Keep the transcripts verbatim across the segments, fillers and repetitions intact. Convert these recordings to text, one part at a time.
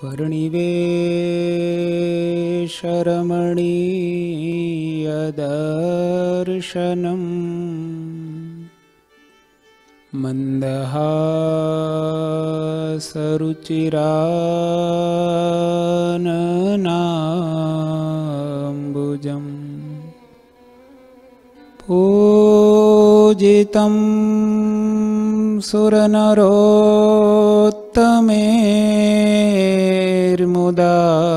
वर्णिवेशरमणीयदर्शनम् मन्दहासरुचिराननाम्बुजम् पूजितं सुरनरोत्तमेर्मुदा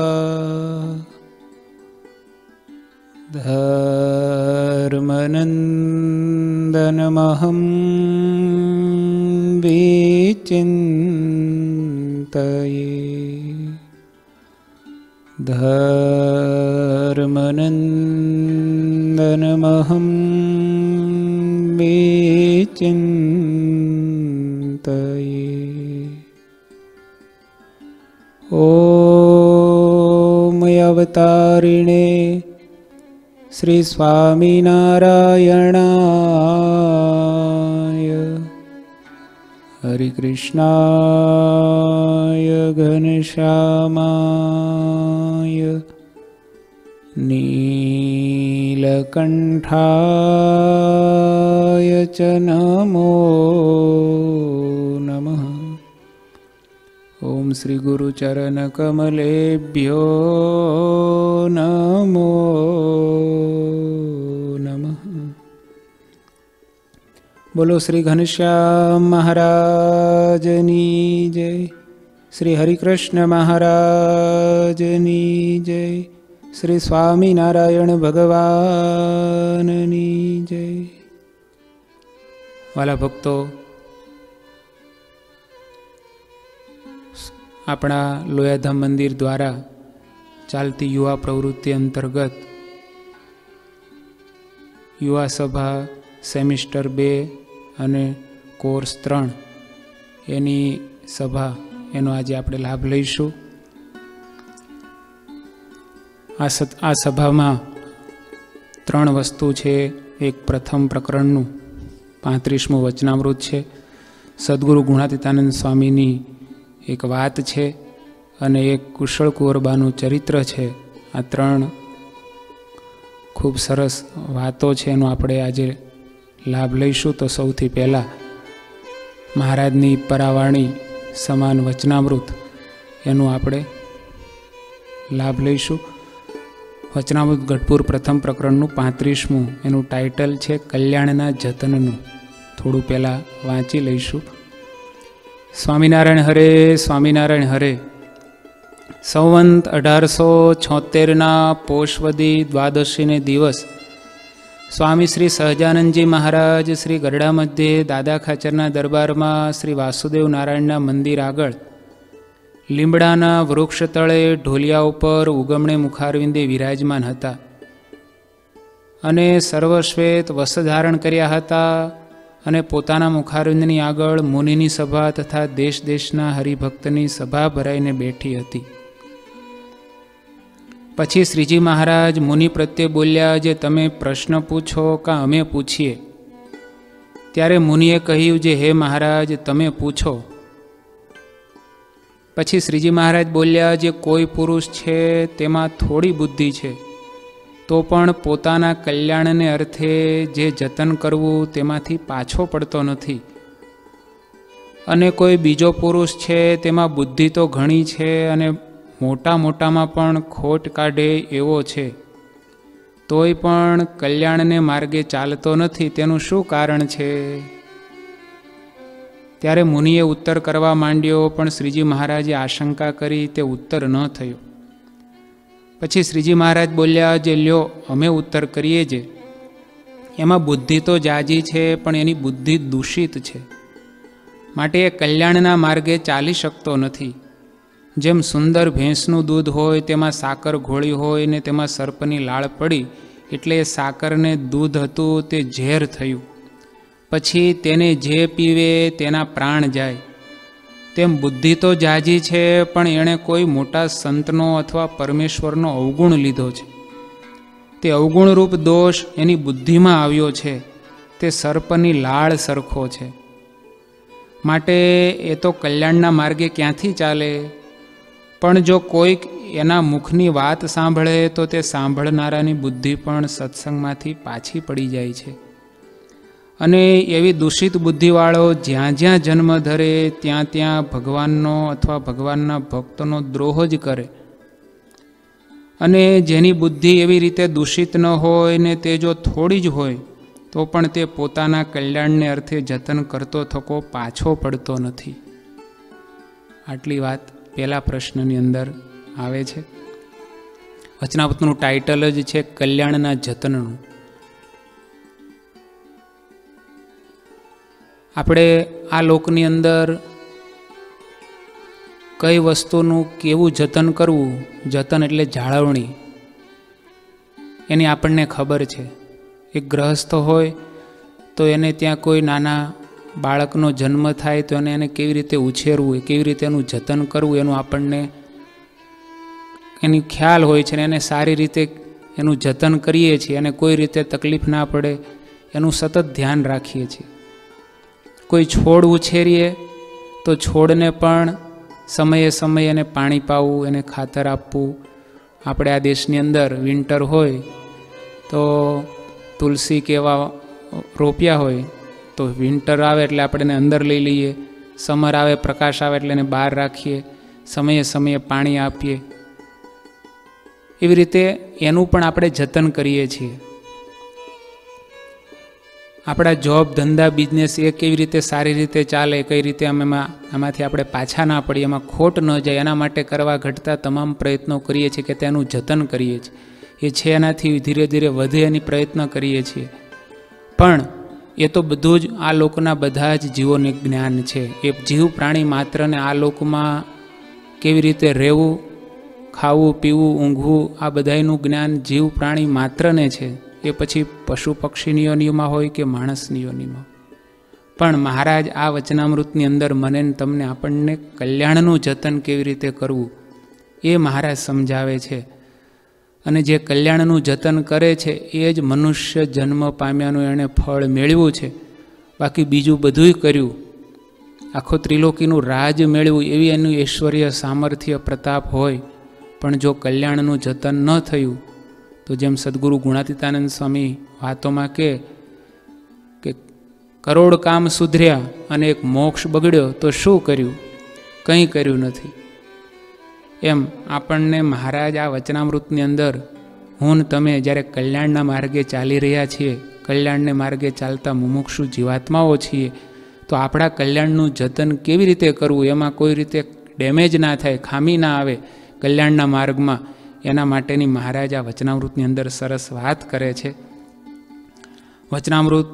धर्मनन्दनमहं विचिन्तये धर्मनन्दनमहं विचिन्तये। ॐ अवतारिणे श्री स्वामिनारायणाय हरिकृष्णाय घनश्यामाय नीलकण्ठाय च नमो नमः। ओम श्री गुरुचरणकमलेभ्यो नमो नमः। बोलो श्री घनश्याम महाराजनी जय, श्री हरिकृष्ण महाराजनी जय, श्री स्वामीनारायण भगवाननी जय। वाला भक्तो, अपना लोयाधाम मंदिर द्वारा चालती युवा प्रवृत्ति अंतर्गत युवा सभा सेमिस्टर बे अने कोर्स त्रण एनी सभा एनो आज आपणे लाभ लईशुं। आ आ सभामां त्रण वस्तु छे। एक प्रथम प्रकरणनुं पैंतीसमुं वचनामृत छे। सद्गुरु गुणातीतानंद स्वामीनी एक वात छे अने एक कुशल कुंवरबानुं चरित्र छे। आ त्रण खूब सरस वातो छे, एनो आपणे आजे लाभ लईशुं। तो सौथी पहेला महाराजनी परावाणी समान वचनामृत एनो आपणे लाभ लईशुं। वचनामृत गढ़पुर प्रथम प्रकरणनुं पैंतीसमुं एनुं टाइटल छे कल्याणना जतननुं। थोड़ुं पहेला वांची लईशुं। स्वामीनारायण हरे, स्वामीनारायण हरे। संवंत अठार सौ छोतेरना पोषवदी द्वादशी ने दिवस स्वामी श्री सहजानंदजी महाराज श्री गरडा मध्य दादा खाचरना दरबार में श्री वासुदेव नारायणना मंदिर आगळ લીમડાના વૃક્ષ તળે ઢોલિયા ઉપર ઉગમણે મુખારવિંદે વિરાજમાન હતા અને સર્વશ્વેત વસ્ત્રધારણ કર્યા હતા અને પોતાના મુખારવિંદની આગળ મુનિની સભા તથા દેશ દેશના હરિભક્તની સભા ભરાઈને બેઠી હતી। પછી શ્રીજી મહારાજ મુનિ પ્રત્યે બોલ્યા, જે તમે પ્રશ્ન પૂછો કા અમે પૂછીએ? ત્યારે મુનિએ કહ્યું, જે હે મહારાજ તમે પૂછો। પછી શ્રીજી મહારાજ બોલ્યા, જે કોઈ પુરુષ છે તેમાં થોડી બુદ્ધિ છે તો પણ પોતાના કલ્યાણને અર્થે જે જતન કરવું તેમાંથી પાછો પડતો નથી, અને કોઈ બીજો પુરુષ છે તેમાં બુદ્ધિ તો ઘણી છે અને મોટા મોટામાં પણ ખોટ કાઢે એવો છે, તોય પણ કલ્યાણને માર્ગે ચાલતો નથી, તેનું શું કારણ છે? ત્યારે મુનિએ ઉત્તર કરવા માંડ્યો, પણ શ્રીજી મહારાજે આશંકા કરી તે ઉત્તર ન થયો। પછી શ્રીજી મહારાજ બોલ્યા, જે લ્યો અમે ઉત્તર કરીએ જે, એમાં બુદ્ધિ તો જાજી છે પણ એની બુદ્ધિ દૂષિત છે, માટે એ કલ્યાણના માર્ગે ચાલી શકતો નથી। જેમ સુંદર ભેંસનું દૂધ હોય તેમાં સાકર ઘોળી હોય ને તેમાં સર્પની લાળ પડી એટલે સાકરને દૂધ હતું તે ઝેર થયું, પછી તેને જે પીવે તેના प्राण जाय। तेम बुद्धि तो जाजी छे पण एणे कोई मोटा संतनो अथवा परमेश्वरनो अवगुण लीधो छे। ते अवगुण रूप दोष एनी बुद्धि में आव्यो छे, ते सर्पनी लाळ सरखो छे। माटे ए तो कल्याणना मार्गे क्यांथी चाले? પણ જો કોઈક એના મુખની વાત સાંભળે તો તે સાંભળનારાની બુદ્ધિ પણ સત્સંગમાંથી પાછી પડી જાય છે. અને એવી દૂષિત બુદ્ધિવાળો જ્યાં જ્યાં જન્મ ધરે ત્યાં ત્યાં ભગવાનનો અથવા ભગવાનના ભક્તોનો દ્રોહ જ કરે. અને જેની બુદ્ધિ એવી રીતે દૂષિત ન હોય ને તે જો થોડી જ હોય તો પણ તે પોતાના કલ્યાણને અર્થે જતન કરતો થકો પાછો પડતો નથી. આટલી વાત પહેલા પ્રશ્નની અંદર આવે છે. વચનામૃતનું ટાઇટલ જ છે કલ્યાણના જતનનું. આપણે આ લોકની અંદર કઈ વસ્તુનું કેવું જતન કરવું, જતન એટલે જાળવણી, એની આપણને ખબર છે. એક ગ્રહસ્થ હોય તો એને ત્યાં કોઈ નાના બાળકનો જન્મ થાય તો એને એને કેવી રીતે ઉછેરવું, કેવી રીતે એનું જતન કરવું એનું આપણને એની ખ્યાલ હોય છે. ને એને સારી રીતે એનું જતન કરીએ છીએ અને કોઈ રીતે તકલીફ ના પડે એનું સતત ધ્યાન રાખીએ છીએ. કોઈ છોડ ઉછેરીએ તો છોડને પણ સમયે સમયે એને પાણી પાવું, એને ખાતર આપવું. આપણે આ દેશની અંદર વિન્ટર હોય તો તુલસી કેવા રોપ્યા હોય તો વિન્ટર આવે એટલે આપણે એને અંદર લઈ લઈએ, સમર આવે પ્રકાશ આવે એટલે એને બહાર રાખીએ, સમયે સમયે પાણી આપીએ. એવી રીતે એનું પણ આપણે જતન કરીએ છીએ. આપણા જોબ ધંધા બિઝનેસ એ કેવી રીતે સારી રીતે ચાલે, કઈ રીતે અમે એમાં આમાંથી આપણે પાછા ના પડીએ, એમાં ખોટ ન જાય એના માટે કરવા ઘટતા તમામ પ્રયત્નો કરીએ છીએ કે તેનું જતન કરીએ છીએ. એ છે એનાથી ધીરે ધીરે વધે એની પ્રયત્ન કરીએ છીએ. પણ એ તો બધું જ આ લોકના બધા જ જીવોને જ્ઞાન છે. એ જીવ પ્રાણી માત્રને આ લોકમાં કેવી રીતે રહેવું, ખાવું પીવું ઊંઘવું આ બધાનું જ્ઞાન જીવ પ્રાણી માત્રને છે. એ પછી પશુ પક્ષીની યોનિમાં હોય કે માણસની યોનિમાં. પણ મહારાજ આ વચનામૃતની અંદર મને તમને આપણને કલ્યાણનું જતન કેવી રીતે કરવું એ મહારાજ સમજાવે છે. અને જે કલ્યાણનું જતન કરે છે એ જ મનુષ્ય જન્મ પામ્યાનું એણે ફળ મેળવ્યું છે. બાકી બીજું બધુંય કર્યું, આખો ત્રિલોકીનું રાજ મેળવ્યું એવી એનું ઐશ્વર્ય સામર્થ્ય પ્રતાપ હોય, પણ જો કલ્યાણનું જતન ન થયું તો જેમ સદગુરુ ગુણાતીતાનંદ સ્વામી વાતોમાં કહે કે કરોડ કામ સુધર્યા અને એક મોક્ષ બગડ્યો તો શું કર્યું? કંઈ કર્યું નથી. એમ આપણને મહારાજ આ વચનામૃતની અંદર હું તમે જ્યારે કલ્યાણના માર્ગે ચાલી રહ્યા છીએ, કલ્યાણને માર્ગે ચાલતા મુમુક્ષુ જીવાત્માઓ છીએ, તો આપણા કલ્યાણનું જતન કેવી રીતે કરવું, એમાં કોઈ રીતે ડેમેજ ના થાય, ખામી ના આવે કલ્યાણના માર્ગમાં, એના માટેની મહારાજ આ વચનામૃતની અંદર સરસ વાત કરે છે. વચનામૃત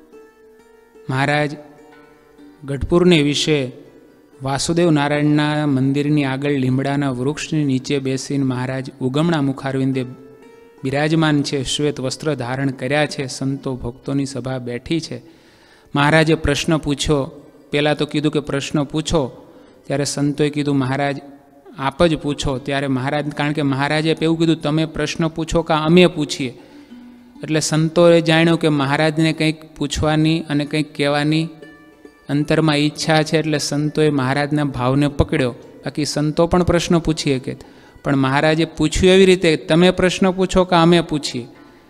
મહારાજ ગઢપુરને વિશે વાસુદેવ નારાયણના મંદિરની આગળ લીમડાના વૃક્ષની નીચે બેસીને મહારાજ ઉગમણા મુખારવિંદે બિરાજમાન છે, શ્વેત વસ્ત્ર ધારણ કર્યા છે, સંતો ભક્તોની સભા બેઠી છે. મહારાજે પ્રશ્ન પૂછ્યો. પહેલાં તો કીધું કે પ્રશ્ન પૂછો, ત્યારે સંતોએ કીધું મહારાજ આપ જ પૂછો. ત્યારે મહારાજ, કારણ કે મહારાજે એવું કીધું તમે પ્રશ્ન પૂછો કે અમે પૂછીએ, એટલે સંતોએ જાણ્યું કે મહારાજને કંઈક પૂછવાની અને કંઈક કહેવાની અંતરમાં ઈચ્છા છે, એટલે સંતોએ મહારાજના ભાવને પકડ્યો. બાકી સંતો પણ પ્રશ્ન પૂછીએ કે, પણ મહારાજે પૂછ્યું એવી રીતે તમે પ્રશ્ન પૂછો કે અમે પૂછીએ.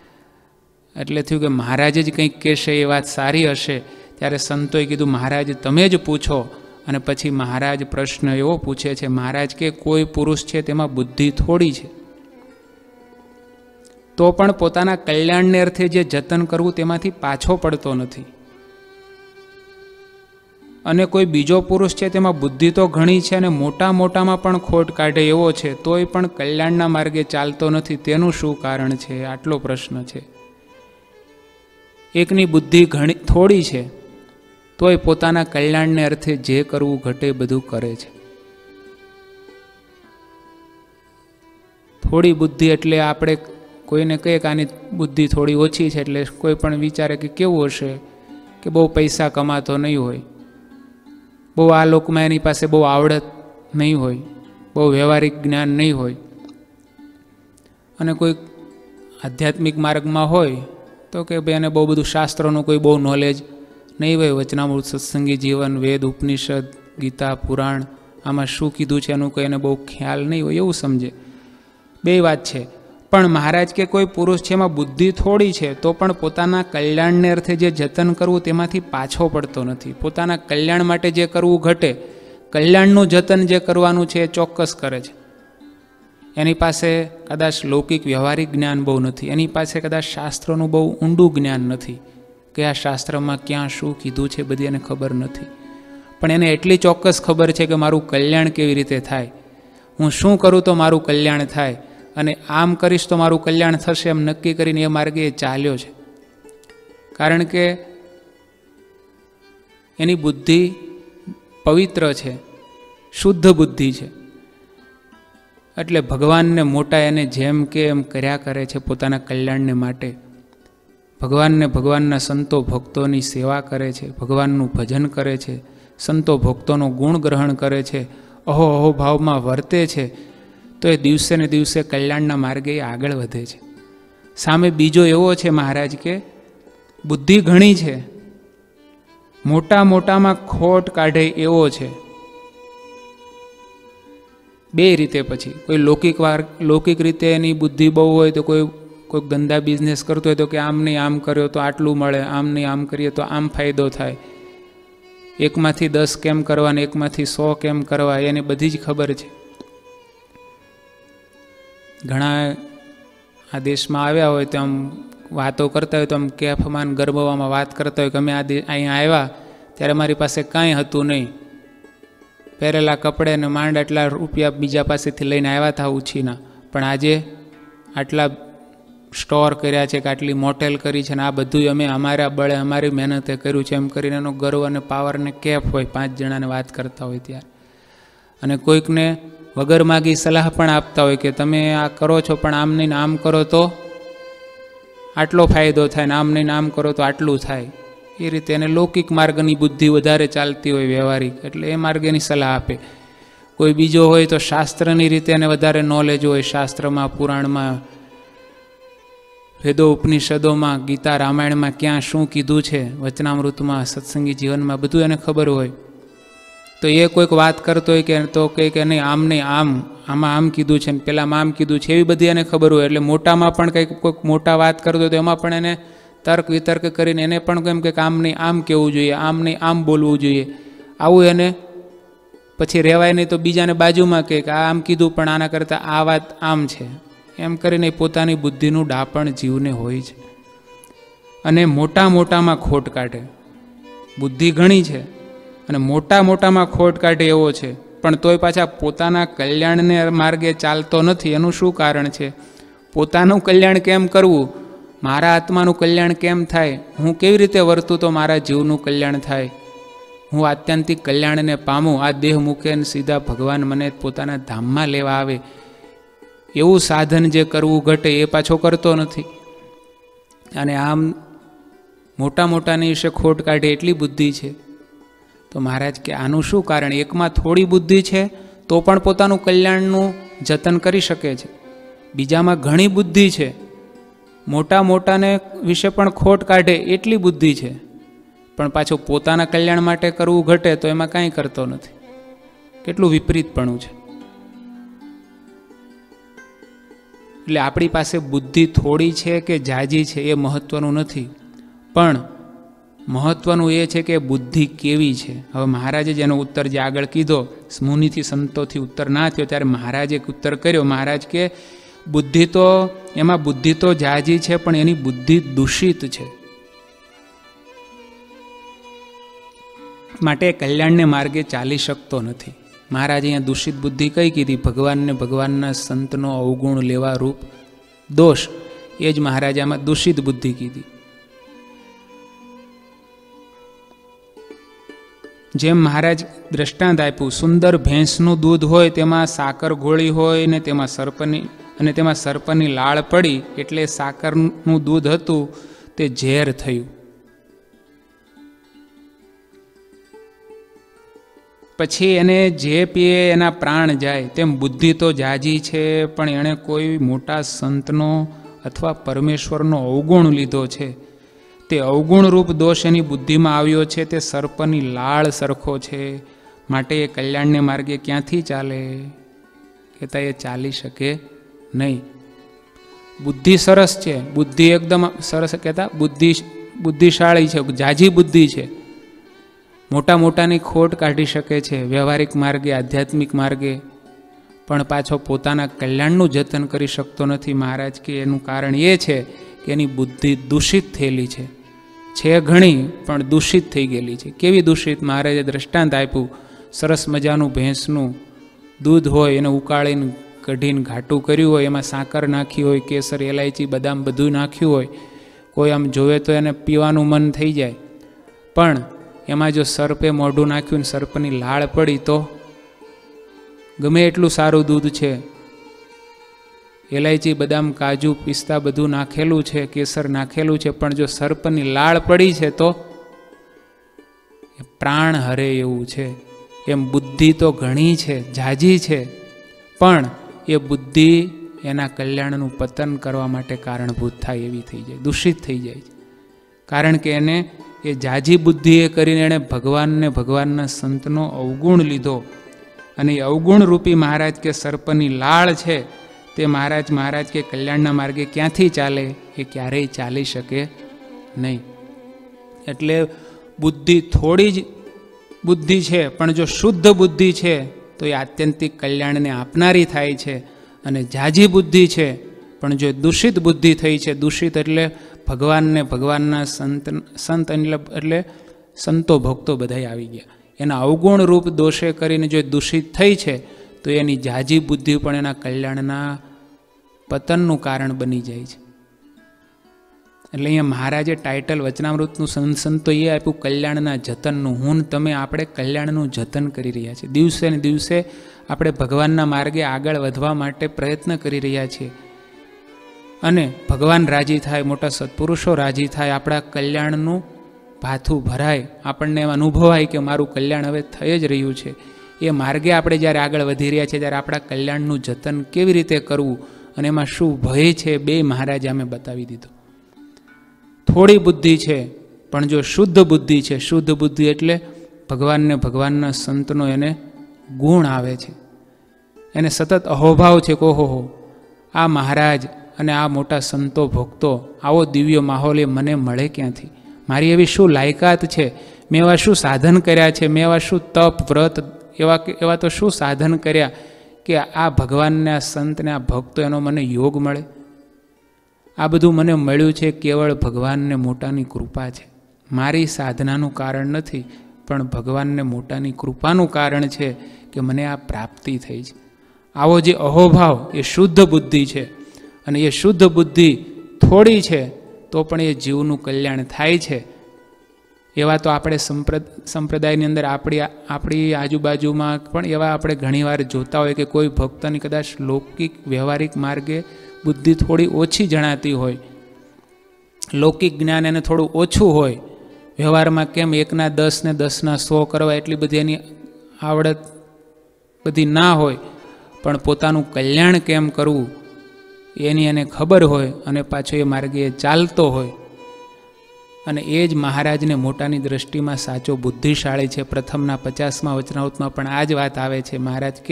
એટલે થયું કે મહારાજ જ કંઈક કહેશે એ વાત સારી હશે. ત્યારે સંતોએ કીધું મહારાજ તમે જ પૂછો. અને પછી મહારાજ પ્રશ્ન એવો પૂછે છે, મહારાજ કે કોઈ પુરુષ છે તેમાં બુદ્ધિ થોડી છે, તો પણ પોતાના કલ્યાણને અર્થે જે જતન કરવું તેમાંથી પાછો પડતો નથી. અને કોઈ બીજો પુરુષ છે તેમાં બુદ્ધિ તો ઘણી છે અને મોટા મોટામાં પણ ખોટ કાઢે એવો છે, તોય પણ કલ્યાણના માર્ગે ચાલતો નથી. તેનું શું કારણ છે? આટલો પ્રશ્ન છે. એકની બુદ્ધિ ઘણી થોડી છે તોય પોતાના કલ્યાણને અર્થે જે કરવું ઘટે બધું કરે છે. થોડી બુદ્ધિ એટલે આપણે કોઈને કહીએ કે આની બુદ્ધિ થોડી ઓછી છે, એટલે કોઈ પણ વિચારે કે કેવું હશે, કે બહુ પૈસા કમાતો નહીં હોય, બહુ આ લોકમાં એની પાસે બહુ આવડત નહીં હોય, બહુ વ્યવહારિક જ્ઞાન નહીં હોય. અને કોઈ આધ્યાત્મિક માર્ગમાં હોય તો કે ભાઈ એને બહુ બધું શાસ્ત્રોનું કોઈ બહુ નોલેજ નહીં હોય, વચનામૃત સત્સંગી જીવન વેદ ઉપનિષદ ગીતા પુરાણ આમાં શું કીધું છે એનું કોઈ એને બહુ ખ્યાલ નહીં હોય એવું સમજે. બે વાત છે. પણ મહારાજ કે કોઈ પુરુષ છે એમાં બુદ્ધિ થોડી છે તો પણ પોતાના કલ્યાણને અર્થે જે જતન કરવું તેમાંથી પાછો પડતો નથી. પોતાના કલ્યાણ માટે જે કરવું ઘટે, કલ્યાણનું જતન જે કરવાનું છે એ ચોક્કસ કરે છે. એની પાસે કદાચ લૌકિક વ્યવહારિક જ્ઞાન બહુ નથી, એની પાસે કદાચ શાસ્ત્રોનું બહુ ઊંડું જ્ઞાન નથી, કયા શાસ્ત્રમાં ક્યાં શું કીધું છે બધી એને ખબર નથી. પણ એને એટલી ચોક્કસ ખબર છે કે મારું કલ્યાણ કેવી રીતે થાય, હું શું કરું તો મારું કલ્યાણ થાય, અને આમ કરીશ તો મારું કલ્યાણ થશે એમ નક્કી કરીને એ માર્ગે એ ચાલ્યો છે. કારણ કે એની બુદ્ધિ પવિત્ર છે, શુદ્ધ બુદ્ધિ છે. એટલે ભગવાનને મોટા એને જેમ કે એમ કર્યા કરે છે પોતાના કલ્યાણને માટે. ભગવાનને ભગવાનના સંતો ભક્તોની સેવા કરે છે, ભગવાનનું ભજન કરે છે, સંતો ભક્તોનો ગુણ ગ્રહણ કરે છે, અહો અહો ભાવમાં વર્તે છે, તો એ દિવસે ને દિવસે કલ્યાણના માર્ગે આગળ વધે છે. સામે બીજો એવો છે મહારાજ કે બુદ્ધિ ઘણી છે, મોટા મોટામાં ખોટ કાઢે એવો છે. બે રીતે પછી કોઈ લૌકિક વાર લૌકિક રીતે એની બુદ્ધિ બહુ હોય તો કોઈ કોઈ ગંદા બિઝનેસ કરતો હોય તો કે આમ નહીં આમ કર્યો તો આટલું મળે, આમ નહીં આમ કરીએ તો આમ ફાયદો થાય, એકમાંથી દસ કેમ કરવા ને એકમાંથી સો કેમ કરવા એને બધી જ ખબર છે. ઘણા આ દેશમાં આવ્યા હોય તો આમ વાતો કરતા હોય તો આમ કેફમાન ગર્ભવામાં વાત કરતા હોય કે અમે આ અહીંયા આવ્યા ત્યારે મારી પાસે કાંઈ હતું નહીં, પહેરેલા કપડે ને માંડ આટલા રૂપિયા બીજા પાસેથી લઈને આવ્યા હતા ઉછીના, પણ આજે આટલા સ્ટોર કર્યા છે કે આટલી મોટેલ કરી છે ને આ બધું અમે અમારા બળે અમારી મહેનતે કર્યું છે એમ કરીને એનો ગર્વ અને પાવર ને કેફ હોય પાંચ જણાને વાત કરતા હોય ત્યારે. અને કોઈકને વગર માગી સલાહ પણ આપતા હોય કે તમે આ કરો છો પણ આમ નહીં આમ કરો તો આટલો ફાયદો થાય ને આમ નહીં આમ કરો તો આટલું થાય. એ રીતે એને લૌકિક માર્ગની બુદ્ધિ વધારે ચાલતી હોય વ્યવહારિક, એટલે એ માર્ગની સલાહ આપે. કોઈ બીજો હોય તો શાસ્ત્રની રીતે એને વધારે નોલેજ હોય, શાસ્ત્રમાં પુરાણમાં વેદો ઉપનિષદોમાં ગીતા રામાયણમાં ક્યાં શું કીધું છે, વચનામૃતમાં સત્સંગી જીવનમાં બધું એને ખબર હોય. તો એ કોઈક વાત કરતો હોય કે તો કહે કે નહીં આમ નહીં આમ આમાં આમ કીધું છે ને પેલામાં આમ કીધું છે, એવી બધી એને ખબર હોય. એટલે મોટામાં પણ કંઈક કોઈક મોટા વાત કરતો હોય તો એમાં પણ એને તર્ક વિતર્ક કરીને એને પણ કેમ કે આમ નહીં આમ કહેવું જોઈએ, આમ નહીં આમ બોલવું જોઈએ, આવું એને પછી રહેવાય નહીં તો બીજાને બાજુમાં કહે કે આ આમ કીધું પણ આના કરતાં આ વાત આમ છે, એમ કરીને પોતાની બુદ્ધિનું ડાપણ જીવને હોય છે. અને મોટા મોટામાં ખોટ કાઢે, બુદ્ધિ ઘણી છે અને મોટા મોટામાં ખોટ કાઢે એવો છે, પણ તોય પાછા પોતાના કલ્યાણને માર્ગે ચાલતો નથી. એનું શું કારણ છે? પોતાનું કલ્યાણ કેમ કરવું, મારા આત્માનું કલ્યાણ કેમ થાય, હું કેવી રીતે વર્તું તો મારા જીવનું કલ્યાણ થાય, હું આત્યંતિક કલ્યાણને પામું, આ દેહ મૂકે ને સીધા ભગવાન મને પોતાના ધામમાં લેવા આવે, એવું સાધન જે કરવું ઘટે એ પાછો કરતો નથી. અને આમ મોટા મોટાની વિશે ખોટ કાઢે એટલી બુદ્ધિ છે. તો મહારાજ કે આનું શું કારણ? એકમાં થોડી બુદ્ધિ છે તો પણ પોતાનું કલ્યાણનું જતન કરી શકે છે, બીજામાં ઘણી બુદ્ધિ છે, મોટા મોટાને વિશે પણ ખોટ કાઢે એટલી બુદ્ધિ છે, પણ પાછું પોતાના કલ્યાણ માટે કરવું ઘટે તો એમાં કાંઈ કરતો નથી. કેટલું વિપરીતપણું છે. એટલે આપણી પાસે બુદ્ધિ થોડી છે કે જાજી છે એ મહત્વનું નથી, પણ મહત્વનું એ છે કે બુદ્ધિ કેવી છે. હવે મહારાજે જેનો ઉત્તર જે આગળ કીધો, મુનિથી સંતોથી ઉત્તર ના થયો ત્યારે મહારાજે એક ઉત્તર કર્યો. મહારાજ કે બુદ્ધિ તો એમાં બુદ્ધિ તો જાજી છે પણ એની બુદ્ધિ દૂષિત છે, માટે કલ્યાણને માર્ગે ચાલી શકતો નથી. મહારાજે અહીંયા દૂષિત બુદ્ધિ કઈ કીધી? ભગવાનને ભગવાનના સંતનો અવગુણ લેવા રૂપ દોષ, એ જ મહારાજે આમાં દૂષિત બુદ્ધિ કીધી. જેમ મહારાજ દ્રષ્ટાંત આપ્યું, સુંદર ભેંસનું દૂધ હોય તેમાં સાકર ગોળી હોય ને તેમાં સર્પની અને તેમાં સર્પની લાળ પડી એટલે સાકરનું દૂધ હતું તે ઝેર થયું. પછી એને જે પીએ એના પ્રાણ જાય. તેમ બુદ્ધિ તો જાજી છે પણ એણે કોઈ મોટા સંતનો અથવા પરમેશ્વરનો અવગુણ લીધો છે. તે અવગુણ રૂપ દોષ એની બુદ્ધિમાં આવ્યો છે તે સર્પની લાળ સરખો છે, માટે એ કલ્યાણને માર્ગે ક્યાંથી ચાલે? કહેતા એ ચાલી શકે નહીં. બુદ્ધિ સરસ છે, બુદ્ધિ એકદમ સરસ, કહેતા બુદ્ધિ બુદ્ધિશાળી છે, જાજી બુદ્ધિ છે, મોટા મોટાની ખોટ કાઢી શકે છે વ્યવહારિક માર્ગે, આધ્યાત્મિક માર્ગે, પણ પાછો પોતાના કલ્યાણનું જતન કરી શકતો નથી. મહારાજ કે એનું કારણ એ છે કે એની બુદ્ધિ દૂષિત થયેલી છે છે ઘણી, પણ દૂષિત થઈ ગયેલી છે. કેવી દૂષિત? મહારાજે દ્રષ્ટાંત આપ્યું. સરસ મજાનું ભેંસનું દૂધ હોય, એને ઉકાળીને કઢીને ઘાટું કર્યું હોય, એમાં સાકર નાખી હોય, કેસર, એલાયચી, બદામ બધું નાખ્યું હોય. કોઈ આમ જોવે તો એને પીવાનું મન થઈ જાય, પણ એમાં જો સર્પે મોઢું નાખ્યું ને સર્પની લાળ પડી તો ગમે એટલું સારું દૂધ છે, એલાયચી, બદામ, કાજુ, પિસ્તા બધું નાખેલું છે, કેસર નાખેલું છે, પણ જો સર્પની લાળ પડી છે તો પ્રાણ હરે એવું છે. એમ બુદ્ધિ તો ઘણી છે, જાજી છે, પણ એ બુદ્ધિ એના કલ્યાણનું પતન કરવા માટે કારણભૂત થાય એવી થઈ જાય, દૂષિત થઈ જાય છે. કારણ કે એને એ જાજી બુદ્ધિએ કરીને એણે ભગવાનને, ભગવાનના સંતનો અવગુણ લીધો, અને એ અવગુણ રૂપી મહારાજ કે સર્પની લાળ છે તે મહારાજ મહારાજ કે કલ્યાણના માર્ગે ક્યાંથી ચાલે? એ ક્યારેય ચાલી શકે નહીં. એટલે બુદ્ધિ થોડી જ બુદ્ધિ છે, પણ જો શુદ્ધ બુદ્ધિ છે તો એ આત્યંતિક કલ્યાણને આપનારી થાય છે. અને જાજી બુદ્ધિ છે, પણ જો દૂષિત બુદ્ધિ થઈ છે, દૂષિત એટલે ભગવાનને, ભગવાનના સંત સંત એટલે સંતો ભક્તો બધા આવી ગયા, એના અવગુણ રૂપ દોષે કરીને જો દૂષિત થઈ છે તો એની જાજી બુદ્ધિ પણ એના કલ્યાણના પતનનું કારણ બની જાય છે. એટલે અહીંયા મહારાજે ટાઇટલ વચનામૃતનું સંતો એ આપ્યું કલ્યાણના જતનનું. હું તમે આપણે કલ્યાણનું જતન કરી રહ્યા છીએ. દિવસે ને દિવસે આપણે ભગવાનના માર્ગે આગળ વધવા માટે પ્રયત્ન કરી રહ્યા છીએ, અને ભગવાન રાજી થાય, મોટા સત્પુરુષો રાજી થાય, આપણા કલ્યાણનું ભાથું ભરાય, આપણને એમ અનુભવાય કે મારું કલ્યાણ હવે થઈ જ રહ્યું છે. એ માર્ગે આપણે જ્યારે આગળ વધી રહ્યા છીએ ત્યારે આપણા કલ્યાણનું જતન કેવી રીતે કરવું અને એમાં શું ભય છે, બે મહારાજે અમે બતાવી દીધું. થોડી બુદ્ધિ છે, પણ જો શુદ્ધ બુદ્ધિ છે, શુદ્ધ બુદ્ધિ એટલે ભગવાનને, ભગવાનના સંતનો એને ગુણ આવે છે, એને સતત અહોભાવ છે કે ઓહો હો આ મહારાજ અને આ મોટા સંતો ભક્તો, આવો દિવ્ય માહોલ એ મને મળે ક્યાંથી? મારી એવી શું લાયકાત છે? મેં એવા શું સાધન કર્યા છે? મેં એવા શું તપ, વ્રત, એવા એવા તો શું સાધન કર્યા કે આ ભગવાનને, આ સંતને, આ ભક્તો એનો મને યોગ મળે? આ બધું મને મળ્યું છે કેવળ ભગવાનને મોટાની કૃપા છે. મારી સાધનાનું કારણ નથી, પણ ભગવાનને મોટાની કૃપાનું કારણ છે કે મને આ પ્રાપ્તિ થઈ છે. આવો જે અહોભાવ એ શુદ્ધ બુદ્ધિ છે, અને એ શુદ્ધ બુદ્ધિ થોડી છે તો પણ એ જીવનું કલ્યાણ થાય છે. એવા તો આપણે સંપ્રદ સંપ્રદાયની અંદર આપણી આપણી આજુબાજુમાં પણ એવા આપણે ઘણીવાર જોતા હોય કે કોઈ ભક્તની કદાચ લૌકિક વ્યવહારિક માર્ગે બુદ્ધિ થોડી ઓછી જણાતી હોય, લૌકિક જ્ઞાન એને થોડું ઓછું હોય, વ્યવહારમાં કેમ એકના દસ ને દસના સો કરવા એટલી બધી એની આવડત બધી ના હોય, પણ પોતાનું કલ્યાણ કેમ કરવું એની એને ખબર હોય, અને પાછો એ માર્ગે ચાલતો હોય, અને એ જ મહારાજને મોટાની દ્રષ્ટિમાં સાચો બુદ્ધિશાળી છે. પ્રથમના પચાસમાં વચનામૃતમાં પણ આ જ વાત આવે છે. મહારાજ કે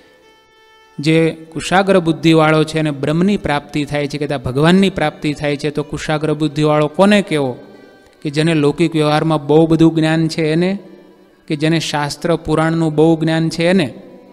જે કુશાગ્ર બુદ્ધિવાળો છે અને બ્રહ્મની પ્રાપ્તિ થાય છે, કહેતા ભગવાનની પ્રાપ્તિ થાય છે, તો કુશાગ્ર બુદ્ધિવાળો કોને કહેવો? કે જેને લૌકિક વ્યવહારમાં બહુ બધું જ્ઞાન છે એને, કે જેને શાસ્ત્ર પુરાણનું બહુ જ્ઞાન છે એને?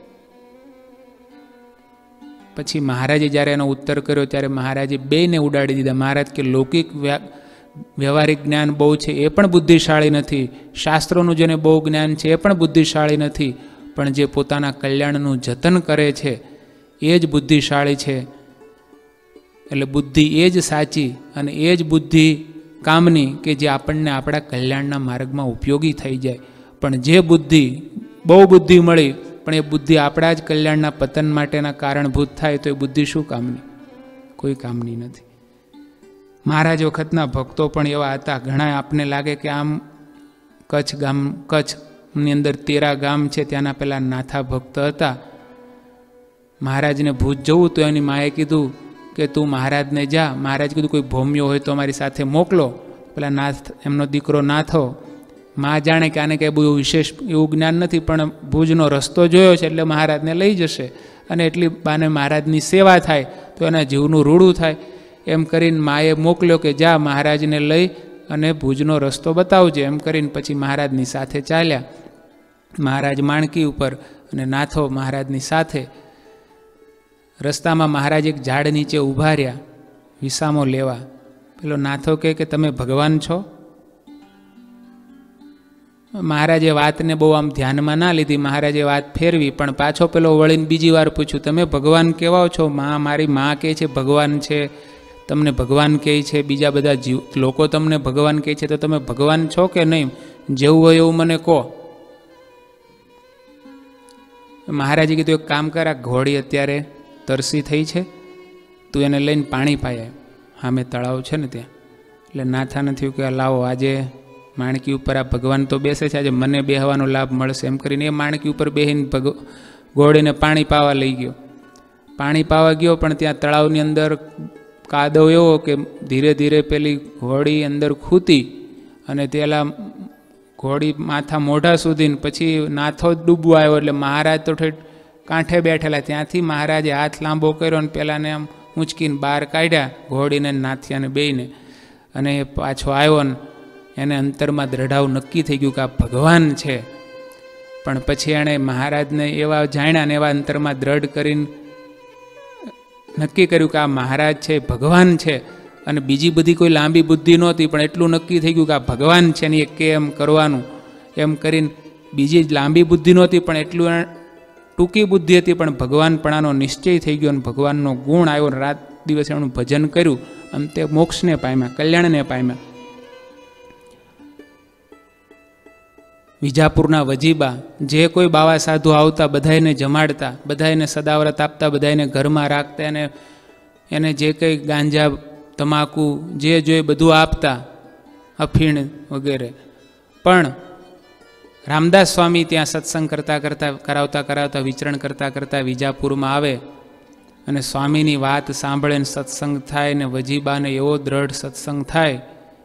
પછી મહારાજે જ્યારે એનો ઉત્તર કર્યો ત્યારે મહારાજે બેને ઉડાડી દીધા. મહારાજ કે લૌકિક વ્યવહારિક જ્ઞાન બહુ છે એ પણ બુદ્ધિશાળી નથી, શાસ્ત્રોનું જેને બહુ જ્ઞાન છે એ પણ બુદ્ધિશાળી નથી, પણ જે પોતાના કલ્યાણનું જતન કરે છે એ જ બુદ્ધિશાળી છે. એટલે બુદ્ધિ એ જ સાચી અને એ જ બુદ્ધિ કામની કે જે આપણને આપણા કલ્યાણના માર્ગમાં ઉપયોગી થઈ જાય. પણ જે બુદ્ધિ બહુ બુદ્ધિ મળી પણ એ બુદ્ધિ આપણા જ કલ્યાણના પતન માટેના કારણભૂત થાય તો એ બુદ્ધિ શું કામની? કોઈ કામની નથી. મહારાજ વખતના ભક્તો પણ એવા હતા. ઘણા આપને લાગે કે આમ કચ્છ ગામ, કચ્છની અંદર તેરા ગામ છે, ત્યાંના પેલા નાથા ભક્ત હતા. મહારાજને ભૂજ જવું તો એની માએ કીધું કે તું મહારાજને જા. મહારાજ કીધું કોઈ ભોમ્યો હોય તો અમારી સાથે મોકલો. પેલા નાથ, એમનો દીકરો નાથો માં જાણે કે આને કંઈ બહુ વિશેષ એવું જ્ઞાન નથી, પણ ભુજનો રસ્તો જોયો છે એટલે મહારાજને લઈ જશે, અને એટલી બાને મહારાજની સેવા થાય તો એના જીવનું રૂડું થાય. એમ કરીને માએ મોકલ્યો કે જા મહારાજને લઈ અને ભુજનો રસ્તો બતાવજે. એમ કરીને પછી મહારાજની સાથે ચાલ્યા. મહારાજ માણકી ઉપર અને નાથો મહારાજની સાથે. રસ્તામાં મહારાજ એક ઝાડ નીચે ઊભા રહ્યા વિસામો લેવા. પેલો નાથો કહે કે તમે ભગવાન છો? મહારાજે વાતને બહુ આમ ધ્યાનમાં ના લીધી. મહારાજે વાત ફેરવી, પણ પાછો પેલો વળીને બીજી વાર પૂછ્યું, તમે ભગવાન કેવા છો? માં મારી માં કહે છે ભગવાન છે, તમને ભગવાન કહે છે, બીજા બધા જીવ લોકો તમને ભગવાન કહે છે, તો તમે ભગવાન છો કે નહીં? જેવું હોય એવું મને કહો. મહારાજે કીધું એક કામ કર, આ ઘોડી અત્યારે તરસી થઈ છે, તું એને લઈને પાણી પાય. હા મેં તળાવ છે ને ત્યાં. એટલે નાથાને થયું કે લાવો આજે માણકી ઉપર આ ભગવાન તો બેસે છે, આજે મને બેહવાનો લાભ મળશે. એમ કરીને એ માણકી ઉપર બેહીને ભગ ઘોડીને પાણી પાવા લઈ ગયો. પાણી પાવા ગયો, પણ ત્યાં તળાવની અંદર કાદવ એવો કે ધીરે ધીરે પેલી ઘોડી અંદર ખૂતી અને તેલા ઘોડી માથા મોઢા સુધી. પછી નાથો ડૂબવા આવ્યો એટલે મહારાજ તો ઠેઠ કાંઠે બેઠેલા. ત્યાંથી મહારાજે હાથ લાંબો કર્યો અને પેલાને આમ ઊંચકીને બહાર કાઢ્યા, ઘોડીને નાથિયાને બેયને. અને એ પાછો આવ્યો ને એને અંતરમાં દ્રઢાવ નક્કી થઈ ગયું કે આ ભગવાન છે. પણ પછી એણે મહારાજને એવા જાણ્યા ને એવા અંતરમાં દ્રઢ કરીને નક્કી કર્યું કે આ મહારાજ છે, ભગવાન છે. અને બીજી બધી કોઈ લાંબી બુદ્ધિ નહોતી, પણ એટલું નક્કી થઈ ગયું કે આ ભગવાન છે ને એ કે એમ કરવાનું. એમ કરીને બીજી લાંબી બુદ્ધિ નહોતી, પણ એટલું ટૂંકી બુદ્ધિ હતી, પણ ભગવાનપણાનો નિશ્ચય થઈ ગયો અને ભગવાનનો ગુણ આવ્યો. રાત દિવસે એનું ભજન કર્યું, અંતે મોક્ષને પામ્યા, કલ્યાણને પામ્યા. વિજાપુરના વજીબા જે કોઈ બાવા સાધુ આવતા બધાને જમાડતા, બધાને સદાવ્રત આપતા, બધાને ઘરમાં રાખતા, અને એને જે કંઈ ગાંજા તમાકુ જે જોઈએ બધું આપતા, અફીણ વગેરે. પણ રામદાસ સ્વામી ત્યાં સત્સંગ કરતા કરતા કરાવતા કરાવતા વિચરણ કરતા કરતા વિજાપુરમાં આવે અને સ્વામીની વાત સાંભળે ને સત્સંગ થાય ને વજીબાને એવો દ્રઢ સત્સંગ થાય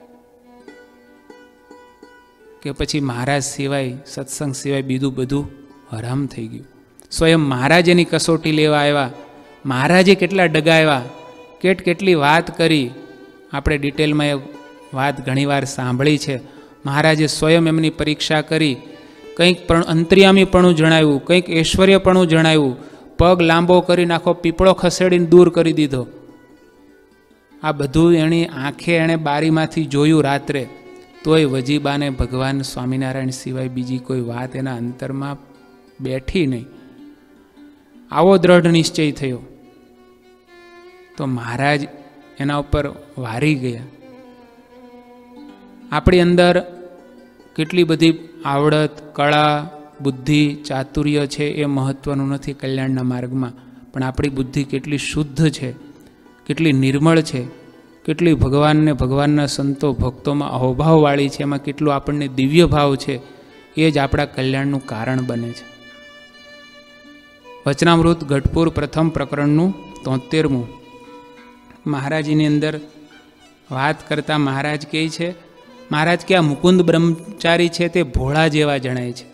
કે પછી મહારાજ સિવાય, સત્સંગ સિવાય બીજું બધું હરામ થઈ ગયું. સ્વયં મહારાજ એની કસોટી લેવા આવ્યા. મહારાજે કેટલા ડગાવ્યા, કેટ કેટલી વાત કરી. આપણે ડિટેલમાં એ વાત ઘણીવાર સાંભળી છે. મહારાજે સ્વયં એમની પરીક્ષા કરી. કંઈક પણ અંતર્યામીપણું જણાવ્યું, કંઈક ઐશ્વર્યપણું જણાવ્યું. પગ લાંબો કરી નાખો, પીપળો ખસેડીને દૂર કરી દીધો. આ બધું એની આંખે એણે બારીમાંથી જોયું રાત્રે. તોય વજીબાને ભગવાન સ્વામિનારાયણ સિવાય બીજી કોઈ વાત એના અંતરમાં બેઠી નહીં. આવો દ્રઢ નિશ્ચય થયો તો મહારાજ એના ઉપર વારી ગયા. આપણી અંદર કેટલી બધી આવડત, કળા, બુદ્ધિ, ચાતુર્ય છે એ મહત્વનું નથી કલ્યાણના માર્ગમાં, પણ આપણી બુદ્ધિ કેટલી શુદ્ધ છે, કેટલી નિર્મળ છે, કેટલી ભગવાનને ભગવાનના સંતો ભક્તોમાં અહોભાવવાળી છે, એમાં કેટલું આપણને દિવ્ય ભાવ છે, એ જ આપણા કલ્યાણનું કારણ બને છે. વચનામૃત ગઢપુર પ્રથમ પ્રકરણનું તોતેરમું. મહારાજની અંદર વાત કરતા મહારાજ કહે છે, મહારાજ કે આ મુકુંદ બ્રહ્મચારી છે તે ભોળા જેવા જણાય છે.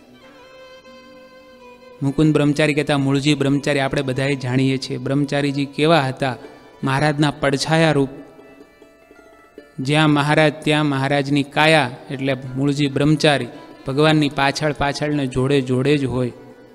મુકુંદ બ્રહ્મચારી કહેતા મૂળજી બ્રહ્મચારી આપણે બધાએ જાણીએ છીએ. બ્રહ્મચારીજી કેવા હતા? મહારાજના પડછાયા રૂપ. જ્યાં મહારાજ ત્યાં મહારાજની કાયા, એટલે મૂળજી બ્રહ્મચારી ભગવાનની પાછળ પાછળ ને જોડે જોડે જ હોય.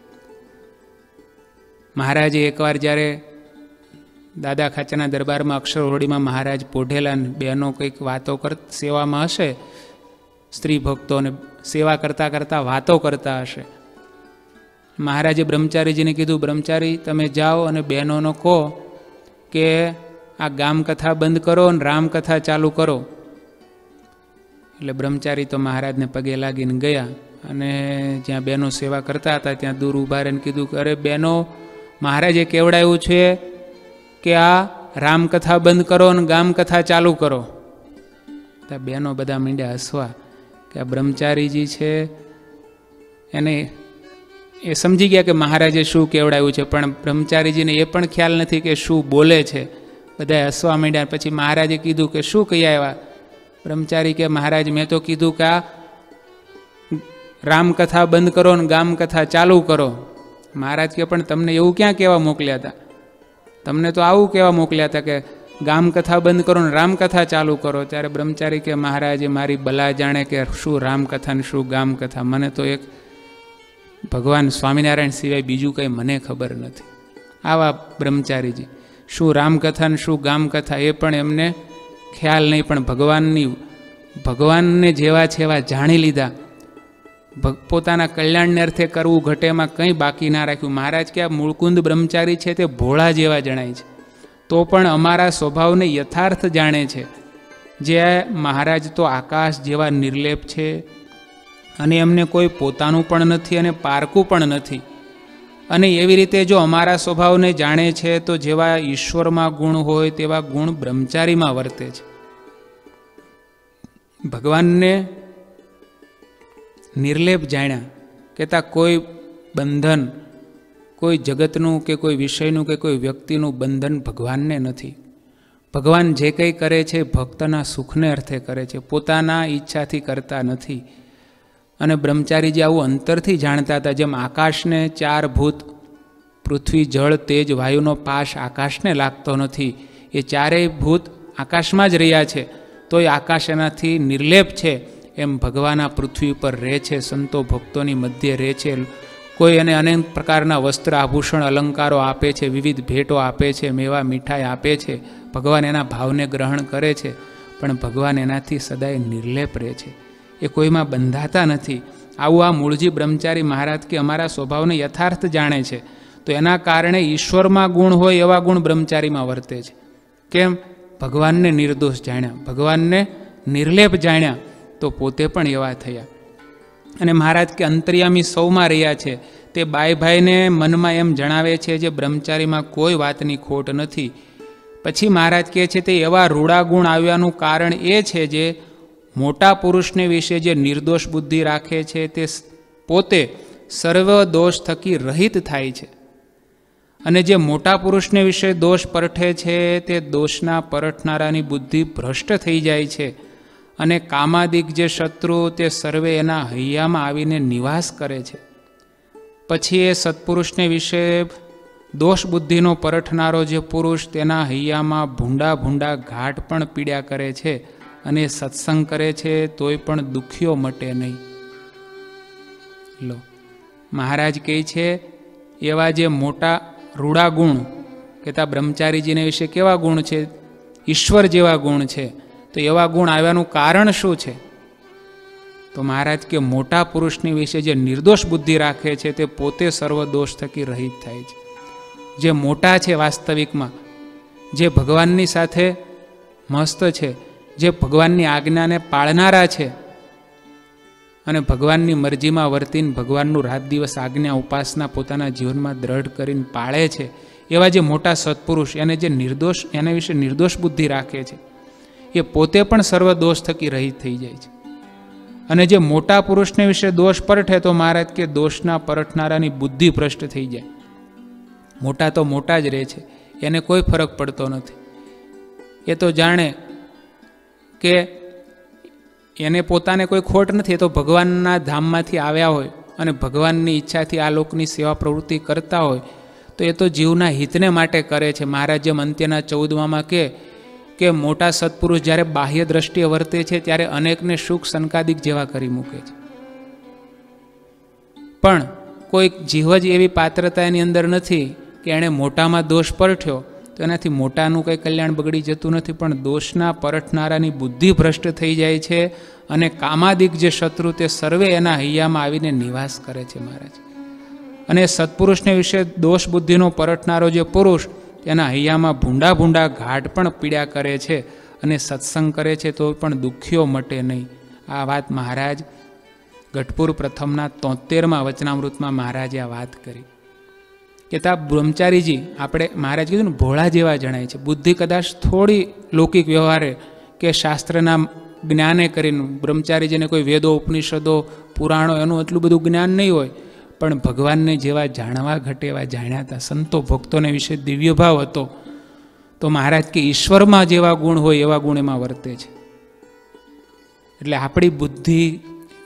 મહારાજે એકવાર જ્યારે દાદા ખાચરના દરબારમાં અક્ષરહોડીમાં મહારાજ પોઢેલા, બહેનો કંઈક વાતો કર સેવામાં હશે, સ્ત્રી ભક્તોને સેવા કરતાં કરતાં વાતો કરતા હશે. મહારાજે બ્રહ્મચારીજીને કીધું, બ્રહ્મચારી તમે જાઓ અને બહેનોનો કહો કે આ ગામકથા બંધ કરો અને રામકથા ચાલુ કરો. એટલે બ્રહ્મચારી તો મહારાજને પગે લાગીને ગયા અને જ્યાં બહેનો સેવા કરતા હતા ત્યાં દૂર ઊભા રહીને કીધું કે અરે બહેનો, મહારાજે કેવડાવ્યું છે કે આ રામકથા બંધ કરો અને ગામકથા ચાલુ કરો. ત્યાં બહેનો બધા મીંડ્યા હસવા કે આ બ્રહ્મચારીજી છે એને એ સમજી ગયા કે મહારાજે શું કેવડાવ્યું છે, પણ બ્રહ્મચારીજીને એ પણ ખ્યાલ નથી કે શું બોલે છે. બધા હસવા માંડ્યા. પછી મહારાજે કીધું કે શું કહી આવ્યા? બ્રહ્મચારી કે મહારાજ મેં તો કીધું કે આ રામકથા બંધ કરો ને ગામ કથા ચાલુ કરો. મહારાજ કે પણ તમને એવું ક્યાં કહેવા મોકલ્યા હતા? તમને તો આવું કહેવા મોકલ્યા હતા કે ગામ કથા બંધ કરો ને રામકથા ચાલુ કરો. ત્યારે બ્રહ્મચારી કે મહારાજે મારી બલા જાણે કે શું રામકથા ને શું ગામ કથા, મને તો એક ભગવાન સ્વામિનારાયણ સિવાય બીજું કંઈ મને ખબર નથી. આવા બ્રહ્મચારીજી, શું રામકથા ને શું ગામ કથા એ પણ એમને ખ્યાલ નહીં, પણ ભગવાનની ભગવાનને જેવા છે એવા જાણી લીધા. પોતાના કલ્યાણને અર્થે કરવું ઘટે એમાં કંઈ બાકી ના રાખ્યું. મહારાજ કે આ મૂળકુંદ બ્રહ્મચારી છે તે ભોળા જેવા જણાય છે, તો પણ અમારા સ્વભાવને યથાર્થ જાણે છે. જે મહારાજ તો આકાશ જેવા નિર્લેપ છે અને એમને કોઈ પોતાનું પણ નથી અને પારકું પણ નથી. અને એવી રીતે જો અમારા સ્વભાવને જાણે છે તો જેવા ઈશ્વરમાં ગુણ હોય તેવા ગુણ બ્રહ્મચારીમાં વર્તે છે. ભગવાનને નિર્લેપ જાણ્યા, કહેતા કોઈ બંધન, કોઈ જગતનું કે કોઈ વિષયનું કે કોઈ વ્યક્તિનું બંધન ભગવાનને નથી. ભગવાન જે કંઈ કરે છે ભક્તના સુખને અર્થે કરે છે, પોતાના ઈચ્છાથી કરતા નથી. અને બ્રહ્મચારીજી આવું અંતરથી જાણતા હતા. જેમ આકાશને ચાર ભૂત પૃથ્વી જળ તેજ વાયુનો પાશ આકાશને લાગતો નથી, એ ચારેય ભૂત આકાશમાં જ રહ્યા છે તોય આકાશ એનાથી નિર્લેપ છે. એમ ભગવાન આ પૃથ્વી પર રહે છે, સંતો ભક્તોની મધ્ય રહે છે. કોઈ એને અનેક પ્રકારના વસ્ત્ર આભૂષણ અલંકારો આપે છે, વિવિધ ભેટો આપે છે, મેવા મીઠાઈ આપે છે. ભગવાન એના ભાવને ગ્રહણ કરે છે, પણ ભગવાન એનાથી સદાય નિર્લેપ રહે છે, એ કોઈમાં બંધાતા નથી. આવું આ મૂળજી બ્રહ્મચારી મહારાજ કે અમારા સ્વભાવને યથાર્થ જાણે છે, તો એના કારણે ઈશ્વરમાં ગુણ હોય એવા ગુણ બ્રહ્મચારીમાં વર્તે છે. કેમ? ભગવાનને નિર્દોષ જાણ્યા, ભગવાનને નિર્લેપ જાણ્યા, તો પોતે પણ એવા થયા. અને મહારાજ કે અંતર્યામી સૌમાં રહ્યા છે, તે બાઈ ભાઈને મનમાં એમ જણાવે છે જે બ્રહ્મચારીમાં કોઈ વાતની ખોટ નથી. પછી મહારાજ કહે છે તે એવા રૂડા ગુણ આવ્યાનું કારણ એ છે જે મોટા પુરુષને વિશે જે નિર્દોષ બુદ્ધિ રાખે છે તે પોતે સર્વ દોષ થકી રહિત થાય છે. અને જે મોટા પુરુષને વિશે દોષ પરઠે છે તે દોષના પરઠનારાની બુદ્ધિ ભ્રષ્ટ થઈ જાય છે. અને કામાદિક જે શત્રુ તે સર્વે એના હૈયામાં આવીને નિવાસ કરે છે. પછી એ સત્પુરુષને વિશે દોષ બુદ્ધિનો પરઠનારો જે પુરુષ તેના હૈયામાં ભૂંડા ભૂંડા ઘાટ પણ પીડ્યા કરે છે. અને સત્સંગ કરે છે તોય પણ દુખ્યો મટે નહીં. લો, મહારાજ કહે છે એવા જે મોટા રૂડા ગુણ કહેતા બ્રહ્મચારીજીને વિશે કેવા ગુણ છે? ઈશ્વર જેવા ગુણ છે. તો એવા ગુણ આવ્યાનું કારણ શું છે? તો મહારાજ કે મોટા પુરુષની વિશે જે નિર્દોષ બુદ્ધિ રાખે છે તે પોતે સર્વ દોષ થકી રહિત થાય છે. જે મોટા છે વાસ્તવિકમાં, જે ભગવાનની સાથે મસ્ત છે, જે ભગવાનની આજ્ઞાને પાળનારા છે અને ભગવાનની મરજીમાં વર્તીને ભગવાનનું રાત દિવસ આજ્ઞા ઉપાસના પોતાના જીવનમાં દ્રઢ કરીને પાળે છે, એવા જે મોટા સત્પુરુષ એને જે નિર્દોષ એના વિશે નિર્દોષ બુદ્ધિ રાખે છે એ પોતે પણ સર્વ દોષ થકી રહિત થઈ જાય છે. અને જે મોટા પુરુષને વિશે દોષ પરઠે તો મહારાજ કે દોષના પરઠનારાની બુદ્ધિ ભ્રષ્ટ થઈ જાય. મોટા તો મોટા જ રહે છે, એને કોઈ ફરક પડતો નથી. એ તો જાણે કે એને પોતાને કોઈ ખોટ નથી, એ તો ભગવાનના ધામમાંથી આવ્યા હોય અને ભગવાનની ઈચ્છાથી આ લોકની સેવા પ્રવૃત્તિ કરતા હોય તો એ તો જીવના હિતને માટે કરે છે. મહારાજ જેમ અંત્યના ચૌદમાં કે કે મોટા સત્પુરુષ જ્યારે બાહ્ય દ્રષ્ટિએ વર્તે છે ત્યારે અનેકને સુખ સંકાદિક જેવા કરી મૂકે છે, પણ કોઈ જીવ જ એવી પાત્રતા એની અંદર નથી કે એણે મોટામાં દોષ પરઠ્યો તો એનાથી મોટાનું કંઈ કલ્યાણ બગડી જતું નથી, પણ દોષના પરઠનારાની બુદ્ધિ ભ્રષ્ટ થઈ જાય છે અને કામાદિક જે શત્રુ તે સર્વે એના હૈયામાં આવીને નિવાસ કરે છે મહારાજ. અને સત્પુરુષને વિશે દોષ બુદ્ધિનો પરઠનારો જે પુરુષ એના હૈયામાં ભૂંડા ભૂંડા ઘાટ પણ પીડ્યા કરે છે અને સત્સંગ કરે છે તો પણ દુખ્યો મટે નહીં. આ વાત મહારાજ ગઢપુર પ્રથમના તોતેરમાં વચનામૃતમાં મહારાજે આ વાત કરી. કે તા બ્રહ્મચારીજી આપણે મહારાજ કીધું ને ભોળા જેવા જણાય છે. બુદ્ધિ કદાચ થોડી લૌકિક વ્યવહારે કે શાસ્ત્રના જ્ઞાને કરીને બ્રહ્મચારીજીને કોઈ વેદો ઉપનિષદો પુરાણો એનું એટલું બધું જ્ઞાન નહીં હોય, પણ ભગવાનને જેવા જાણવા ઘટે એવા જાણ્યા હતા. સંતો ભક્તોને વિશે દિવ્ય ભાવ હતો. તો મહારાજ કે ઈશ્વરમાં જેવા ગુણ હોય એવા ગુણ એમાં વર્તે છે. એટલે આપણી બુદ્ધિ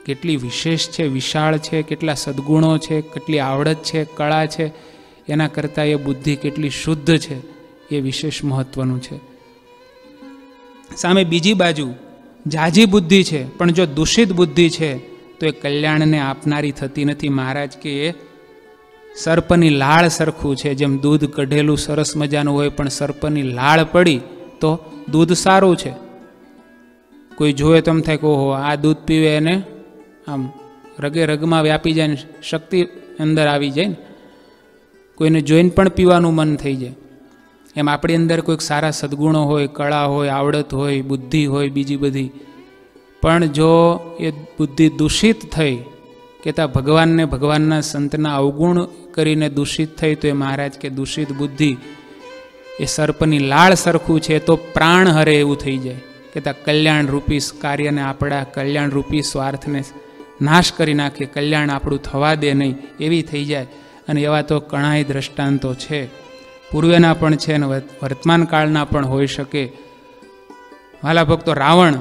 કેટલી વિશેષ છે, વિશાળ છે, કેટલા સદ્ગુણો છે, કેટલી આવડત છે, કળા છે, એના કરતાં એ બુદ્ધિ કેટલી શુદ્ધ છે એ વિશેષ મહત્વનું છે. સામે બીજી બાજુ જાજી બુદ્ધિ છે, પણ જો દૂષિત બુદ્ધિ છે તો એ કલ્યાણને આપનારી થતી નથી. મહારાજ કે એ સર્પની લાળ સરખું છે. જેમ દૂધ કઢેલું સરસ મજાનું હોય, પણ સર્પની લાળ પડી તો દૂધ સારું છે. કોઈ જોવે તો એમ થાય કે ઓહો, આ દૂધ પીવે એને આમ રગે રગમાં વ્યાપી જાય ને શક્તિ અંદર આવી જાય ને, કોઈને જોઈને પણ પીવાનું મન થઈ જાય. એમ આપણી અંદર કોઈક સારા સદ્ગુણો હોય, કળા હોય, આવડત હોય, બુદ્ધિ હોય, બીજી બધી, પણ જો એ બુદ્ધિ દૂષિત થઈ કે તા ભગવાનને, ભગવાનના સંતના અવગુણ કરીને દૂષિત થઈ, તો એ મહારાજ કે દૂષિત બુદ્ધિ એ સર્પની લાળ સરખું છે, તો પ્રાણ હરે એવું થઈ જાય કે તા કલ્યાણ રૂપી કાર્યને, આપણા કલ્યાણ રૂપી સ્વાર્થને નાશ કરી નાખે, કલ્યાણ આપણું થવા દે નહીં એવી થઈ જાય. અને એવા તો ઘણાય દ્રષ્ટાંતો છે, પૂર્વેના પણ છે અને વર્તમાન કાળના પણ હોઈ શકે. વાલા ભક્તો, રાવણ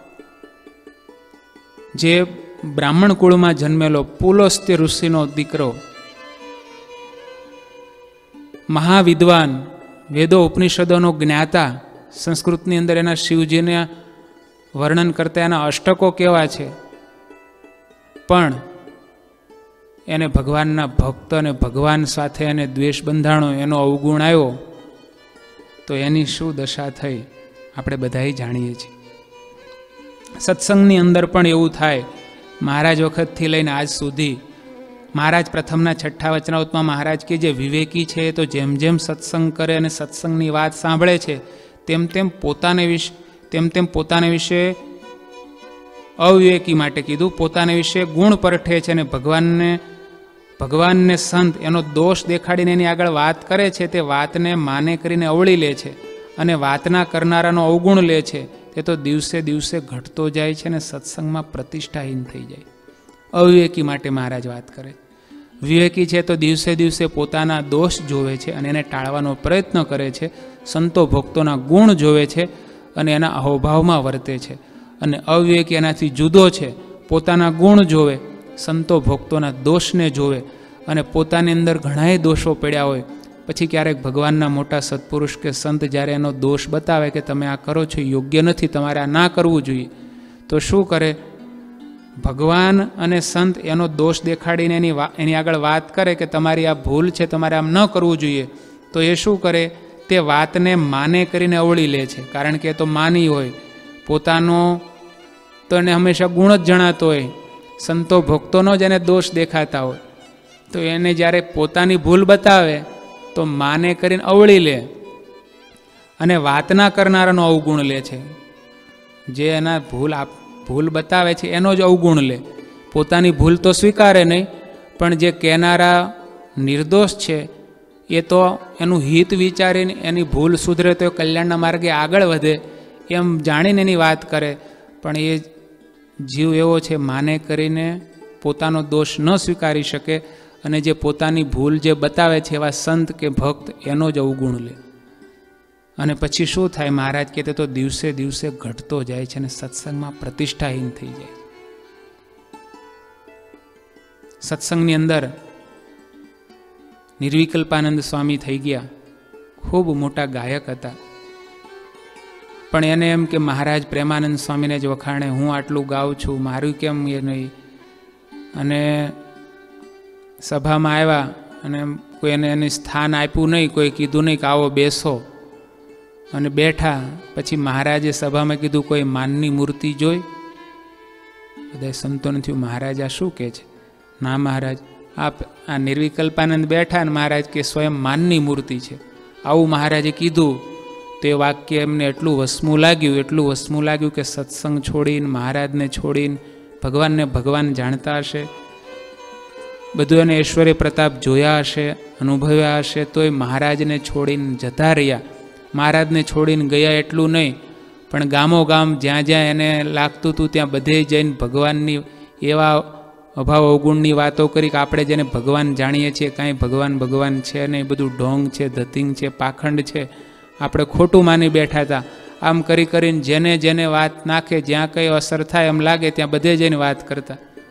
જે બ્રાહ્મણ કુળમાં જન્મેલો પુલોસ્ત્ય ઋષિનો દીકરો, મહાવિદ્વાન, વેદો ઉપનિષદોનો જ્ઞાતા, સંસ્કૃતની અંદર એના શિવજીને વર્ણન કરતા એના અષ્ટકો કેવા છે, પણ એને ભગવાનના ભક્ત અને ભગવાન સાથે એને દ્વેષ બંધાણો, એનો અવગુણ આવ્યો, તો એની શું દશા થઈ આપણે બધાય જાણીએ છીએ. સત્સંગની અંદર પણ એવું થાય. મહારાજ વખતથી લઈને આજ સુધી, મહારાજ પ્રથમના છઠ્ઠા વચનાવતમાં મહારાજ કે જે વિવેકી છે તો જેમ જેમ સત્સંગ કરે અને સત્સંગની વાત સાંભળે છે, તેમ તેમ પોતાને વિશે તેમ તેમ પોતાને વિશે અવિવેકી માટે કીધું, પોતાને વિશે ગુણ પરઠે છે અને ભગવાનને ભગવાનને સંત એનો દોષ દેખાડીને એની આગળ વાત કરે છે, તે વાતને માને કરીને અવળી લે છે અને વાતના કરનારાનો અવગુણ લે છે. તે તો દિવસે દિવસે ઘટતો જાય છે અને સત્સંગમાં પ્રતિષ્ઠાહીન થઈ જાય. અવિવેકી માટે મહારાજ વાત કરે. વિવેકી છે તો દિવસે દિવસે પોતાના દોષ જોવે છે અને એને ટાળવાનો પ્રયત્ન કરે છે, સંતો ભક્તોના ગુણ જોવે છે અને એના અહોભાવમાં વર્તે છે. અને અવિવેકી એનાથી જુદો છે, પોતાના ગુણ જોવે, સંતો ભક્તોના દોષને જોવે અને પોતાની અંદર ઘણાય દોષો પડ્યા હોય, પછી ક્યારેક ભગવાનના મોટા સત્પુરુષ કે સંત જ્યારે એનો દોષ બતાવે કે તમે આ કરો છો યોગ્ય નથી, તમારે આ ના કરવું જોઈએ, તો શું કરે? ભગવાન અને સંત એનો દોષ દેખાડીને એની એની આગળ વાત કરે કે તમારી આ ભૂલ છે, તમારે આમ ન કરવું જોઈએ, તો એ શું કરે? તે વાતને માને કરીને અવળી લે છે. કારણ કે એ તો માની હોય, પોતાનો તો એને હંમેશા ગુણ જ જણાતો હોય, સંતો ભક્તોનો જ એને દોષ દેખાતા હોય, તો એને જ્યારે પોતાની ભૂલ બતાવે તો માને કરીને અવળી લે અને વાતના કરનારાનો અવગુણ લે છે. જે એના ભૂલ આપ ભૂલ બતાવે છે એનો જ અવગુણ લે, પોતાની ભૂલ તો સ્વીકારે નહીં, પણ જે કહેનારા નિર્દોષ છે એ તો એનું હિત વિચારીને એની ભૂલ સુધરે તો કલ્યાણના માર્ગે આગળ વધે એમ જાણીને એની વાત કરે. પણ એ જીવ એવો છે, માને કરીને પોતાનો દોષ ન સ્વીકારી શકે અને જે પોતાની ભૂલ જે બતાવે છે એવા સંત કે ભક્ત એનો જ અવગુણ લે. અને પછી શું થાય? મહારાજ કહેતે તો દિવસે દિવસે ઘટતો જાય છે અને સત્સંગમાં પ્રતિષ્ઠાહીન થઈ જાય. સત્સંગની અંદર નિર્વિકલ્પાનંદ સ્વામી થઈ ગયા, ખૂબ મોટા ગાયક હતા, પણ એને એમ કે મહારાજ પ્રેમાનંદ સ્વામીને જ વખાણે, હું આટલું ગાઉં છું, મારું કેમ એ નહીં. અને સભામાં આવ્યા અને કોઈ એને એને સ્થાન આપ્યું નહીં, કોઈ કીધું નહીં કે આવો બેસો, અને બેઠા. પછી મહારાજે સભામાં કીધું કોઈ માનની મૂર્તિ જોઈ? બધા સંતોને થયું મહારાજ આ શું કહે છે? ના મહારાજ, આપ આ નિર્વિકલ્પાનંદ બેઠા અને મહારાજ કે સ્વયં માનની મૂર્તિ છે. આવું મહારાજે કીધું. તે વાક્ય એમને એટલું વસમું લાગ્યું, એટલું વસમું લાગ્યું કે સત્સંગ છોડીને, મહારાજને છોડીને, ભગવાનને ભગવાન જાણતા હશે, બધું એને ઐશ્વર્ય પ્રતાપ જોયા હશે, અનુભવ્યા હશે, તોય મહારાજને છોડીને જતા રહ્યા. મહારાજને છોડીને ગયા એટલું નહીં, પણ ગામો ગામ જ્યાં જ્યાં એને લાગતું હતું ત્યાં બધે જઈને ભગવાનની એવા અભાવ અવગુણની વાતો કરી કે આપણે જેને ભગવાન જાણીએ છીએ કાંઈ ભગવાન ભગવાન છે નહીં, બધું ઢોંગ છે, ધતિંગ છે, પાખંડ છે, આપણે ખોટું માની બેઠા હતા. આમ કરી કરીને જેને જેને વાત નાખે, જ્યાં કંઈ અસર થાય એમ લાગે ત્યાં બધે જઈને વાત કરતા.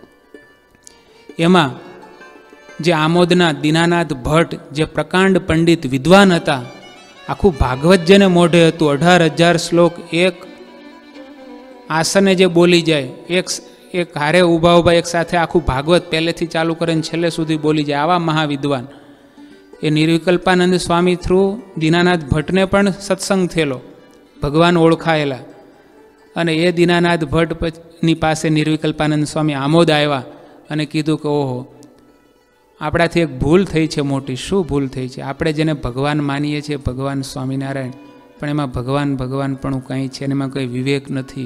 એમાં જે આમોદના દીનાનાથ ભટ્ટ જે પ્રકાંડ પંડિત વિદ્વાન હતા, આખું ભાગવત જેને મોઢે હતું, અઢાર હજાર શ્લોક એક આસને જે બોલી જાય, એક એક હારે ઊભા ઊભા એક સાથે આખું ભાગવત પહેલેથી ચાલુ કરીને છેલ્લે સુધી બોલી જાય, આવા મહાવિદ્વાન એ નિર્વિકલ્પાનંદ સ્વામી થ્રુ દીનાનાથ ભટ્ટને પણ સત્સંગ થયેલો, ભગવાન ઓળખાયેલા. અને એ દીનાનાથ ભટ્ટની પાસે નિર્વિકલ્પાનંદ સ્વામી આમોદ આવ્યા અને કીધું કે ઓહો, આપણાથી એક ભૂલ થઈ છે મોટી. શું ભૂલ થઈ છે? આપણે જેને ભગવાન માનીએ છીએ, ભગવાન સ્વામિનારાયણ, પણ એમાં ભગવાન ભગવાન પણ કંઈ છે, એમાં કંઈ વિવેક નથી.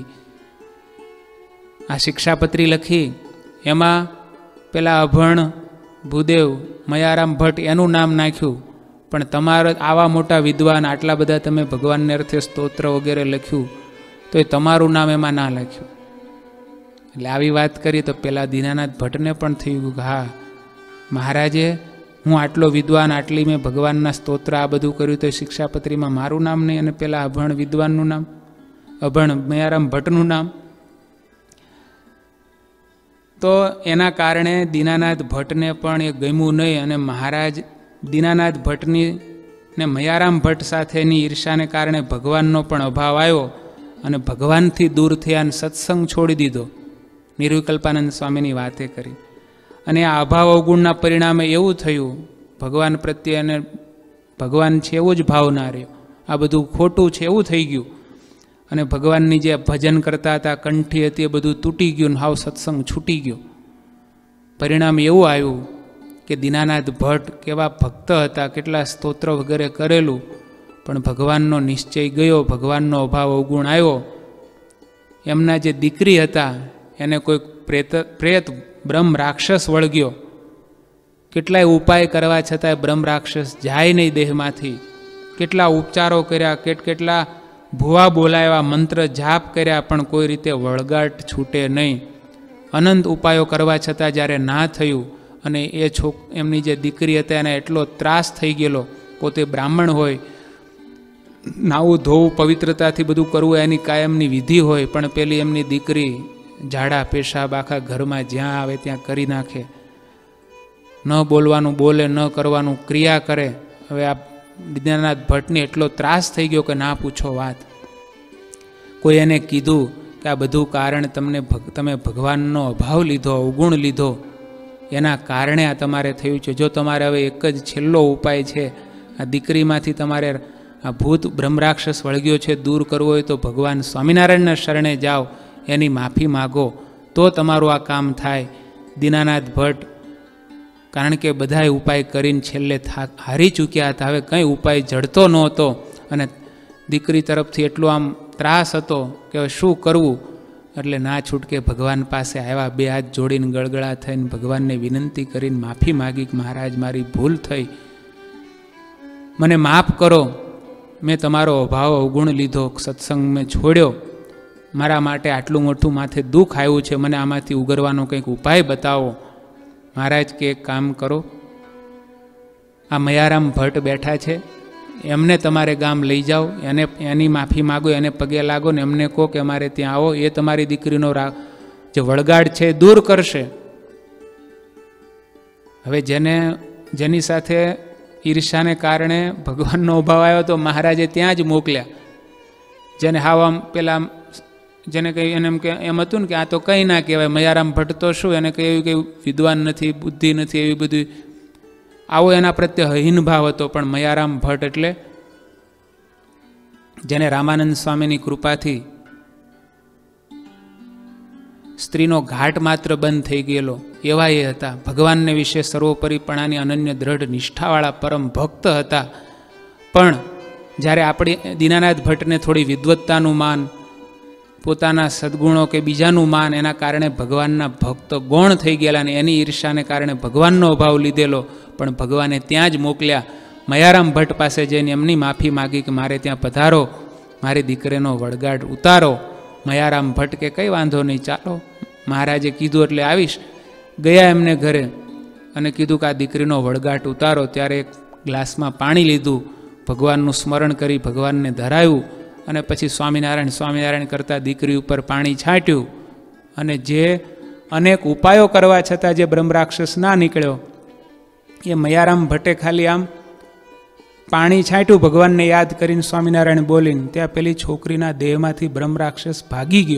આ શિક્ષાપત્રી લખી, એમાં પેલા અભણ ભૂદેવ મયારામ ભટ્ટ એનું નામ નાખ્યું, પણ તમારા આવા મોટા વિદ્વાન, આટલા બધા તમે ભગવાનને અર્થે સ્તોત્ર વગેરે લખ્યું, તો એ તમારું નામ એમાં ના લખ્યું. એટલે આવી વાત કરી તો પેલા દીનાનાથ ભટ્ટને પણ થયું કે હા, મહારાજે હું આટલો વિદ્વાન, આટલી મેં ભગવાનના સ્તોત્ર આ બધું કર્યું, તો શિક્ષાપત્રીમાં મારું નામ નહીં અને પેલા અભણ વિદ્વાનનું નામ, અભણ મયારામ ભટ્ટનું નામ. તો એના કારણે દીનાનાથ ભટ્ટને પણ એ ગમ્યું નહીં અને મહારાજ દીનાનાથ ભટ્ટની ને મયારામ ભટ્ટ સાથેની ઈર્ષાને કારણે ભગવાનનો પણ અભાવ આવ્યો અને ભગવાનથી દૂર થયા અને સત્સંગ છોડી દીધો. નિર્વિકલ્પાનંદ સ્વામીની વાતે કરી. અને આ અભાવ અવગુણના પરિણામે એવું થયું, ભગવાન પ્રત્યે અને ભગવાન છે એવો જ ભાવ ના રહ્યો, આ બધું ખોટું છે એવું થઈ ગયું. અને ભગવાનની જે ભજન કરતા હતા, કંઠી હતી, એ બધું તૂટી ગયું ને હાવ સત્સંગ છૂટી ગયો. પરિણામ એવું આવ્યું કે દીનાનાથ ભટ્ટ કેવા ભક્ત હતા, કેટલા સ્તોત્ર વગેરે કરેલું, પણ ભગવાનનો નિશ્ચય ગયો, ભગવાનનો અભાવ અવગુણ આવ્યો. એમના જે દીકરી હતા એને કોઈ પ્રેત પ્રેત બ્રહ્મ રાક્ષસ વળગ્યો. કેટલાય ઉપાય કરવા છતાંય બ્રહ્મ રાક્ષસ જાય નહીં દેહમાંથી. કેટલા ઉપચારો કર્યા, કેટ કેટલા ભુવા બોલાવ્યા, મંત્ર જાપ કર્યા, પણ કોઈ રીતે વળગાટ છૂટે નહીં. અનંત ઉપાયો કરવા છતાં જ્યારે ના થયું અને એ છોક એમની જે દીકરી હતા એને એટલો ત્રાસ થઈ ગયેલો, પોતે બ્રાહ્મણ હોય, નાવું ધોવું પવિત્રતાથી બધું કરવું એની કાયમની વિધિ હોય, પણ પેલી એમની દીકરી ઝાડા પેશાબ આખા ઘરમાં જ્યાં આવે ત્યાં કરી નાખે, ન બોલવાનું બોલે, ન કરવાનું ક્રિયા કરે. હવે આ દીનાનાથ ભટ્ટને એટલો ત્રાસ થઈ ગયો કે ના પૂછો વાત. કોઈ એને કીધું કે આ બધું કારણ તમને તમે ભગવાનનો અભાવ લીધો, અવગુણ લીધો, એના કારણે આ તમારે થયું છે. જો તમારે હવે એક જ છેલ્લો ઉપાય છે, આ દીકરીમાંથી તમારે આ ભૂત બ્રહ્મરાક્ષસ વળગ્યો છે દૂર કરવો હોય તો ભગવાન સ્વામિનારાયણના શરણે જાઓ, એની માફી માગો, તો તમારું આ કામ થાય. દીનાનાથ ભટ્ટ કારણ કે બધાય ઉપાય કરીને છેલ્લે થાક હારી ચૂક્યા હતા, હવે કંઈ ઉપાય જડતો નહોતો અને દીકરી તરફથી એટલો આમ ત્રાસ હતો કે હવે શું કરવું. એટલે ના છૂટકે ભગવાન પાસે આવ્યા, બે હાથ જોડીને ગળગળા થઈને ભગવાનને વિનંતી કરીને માફી માગી કે મહારાજ મારી ભૂલ થઈ, મને માફ કરો, મેં તમારો અભાવ અવગુણ લીધો, સત્સંગ મેં છોડ્યો, મારા માટે આટલું મોટું માથે દુઃખ આવ્યું છે, મને આમાંથી ઉગરવાનો કંઈક ઉપાય બતાવો. મહારાજ કે એક કામ કરો, આ મયારામ ભટ્ટ બેઠા છે, એમને તમારે ગામ લઈ જાઓ, એને એની માફી માગો, એને પગે લાગો ને એમને કહો કે અમારે ત્યાં આવો, એ તમારી દીકરીનો જે વળગાડ છે એ દૂર કરશે. હવે જેને જેની સાથે ઈર્ષાને કારણે ભગવાનનો અભાવ આવ્યો તો મહારાજે ત્યાં જ મોકલ્યા. જેને હાવ આમ પેલા જેને કહી એને એમ કે એમ હતું ને કે આ તો કંઈ ના કહેવાય, મયારામ ભટ્ટ તો શું, એને કહ્યું કે વિદ્વાન નથી, બુદ્ધિ નથી, એવી બધી આવો એના પ્રત્યે હીન ભાવ હતો. પણ મયારામ ભટ્ટ એટલે જેને રામાનંદ સ્વામીની કૃપાથી સ્ત્રીનો ઘાટ માત્ર બંધ થઈ ગયેલો, એવા એ હતા. ભગવાનને વિશે સર્વોપરીપણાની અનન્ય દ્રઢ નિષ્ઠાવાળા પરમ ભક્ત હતા. પણ જ્યારે આપણી દીનાનાથ ભટ્ટને થોડી વિદ્વત્તાનું માન, પોતાના સદ્ગુણો કે બીજાનું માન, એના કારણે ભગવાનના ભક્ત ગૌણ થઈ ગયેલા અને એની ઈર્ષાને કારણે ભગવાનનો અભાવ લીધેલો. પણ ભગવાને ત્યાં જ મોકલ્યા, મયારામ ભટ્ટ પાસે જઈને એમની માફી માગી કે મારે ત્યાં પધારો, મારી દીકરીનો વળગાડ ઉતારો. મયારામ ભટ્ટ કે કંઈ વાંધો નહીં, ચાલો, મહારાજે કીધું એટલે આવીશ. ગયા એમને ઘરે અને કીધું કે આ દીકરીનો વળગાટ ઉતારો. ત્યારે એક ગ્લાસમાં પાણી લીધું, ભગવાનનું સ્મરણ કરી ભગવાનને ધરાવ્યું અને પછી સ્વામિનારાયણ સ્વામિનારાયણ કરતાં દીકરી ઉપર પાણી છાંટ્યું અને જે અનેક ઉપાયો કરવા છતાં જે બ્રહ્મ રાક્ષસ ના નીકળ્યો, એ મયારામ ભટ્ટે ખાલી આમ પાણી છાંટ્યું ભગવાનને યાદ કરીને, સ્વામિનારાયણ બોલીને, ત્યાં પેલી છોકરીના દેહમાંથી બ્રહ્મ રાક્ષસ ભાગી ગયો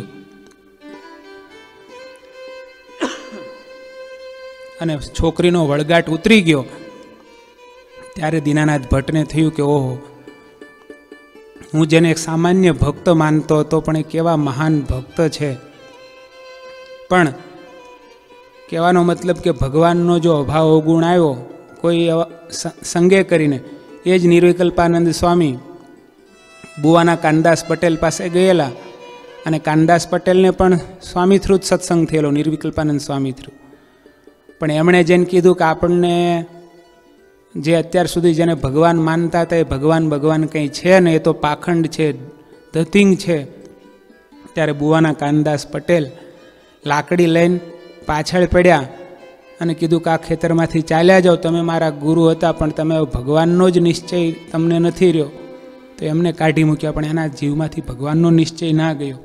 અને છોકરીનો વળગાટ ઉતરી ગયો. ત્યારે દીનાનાથ ભટ્ટને થયું કે ઓહો, હું જેને એક સામાન્ય ભક્ત માનતો હતો પણ એ કેવા મહાન ભક્ત છે. પણ કહેવાનો મતલબ કે ભગવાનનો જો અભાવ અવગુણ આવ્યો કોઈ સંગે કરીને, એ જ નિર્વિકલ્પાનંદ સ્વામી બુવાના કાનદાસ પટેલ પાસે ગયેલા અને કાનદાસ પટેલને પણ સ્વામી થ્રુ જ સત્સંગ થયેલો, નિર્વિકલ્પાનંદ સ્વામી થ્રુ. પણ એમણે જેને કીધું કે આપણને જે અત્યાર સુધી જેને ભગવાન માનતા હતા એ ભગવાન ભગવાન કંઈ છે ને, એ તો પાખંડ છે, ધતિંગ છે. ત્યારે બુવાના કાનદાસ પટેલ લાકડી લઈને પાછળ પડ્યા અને કીધું કે આ ખેતરમાંથી ચાલ્યા જાઓ, તમે મારા ગુરુ હતા પણ તમે ભગવાનનો જ નિશ્ચય તમને નથી રહ્યો. તો એમને કાઢી મૂક્યા, પણ એના જીવમાંથી ભગવાનનો નિશ્ચય ના ગયો.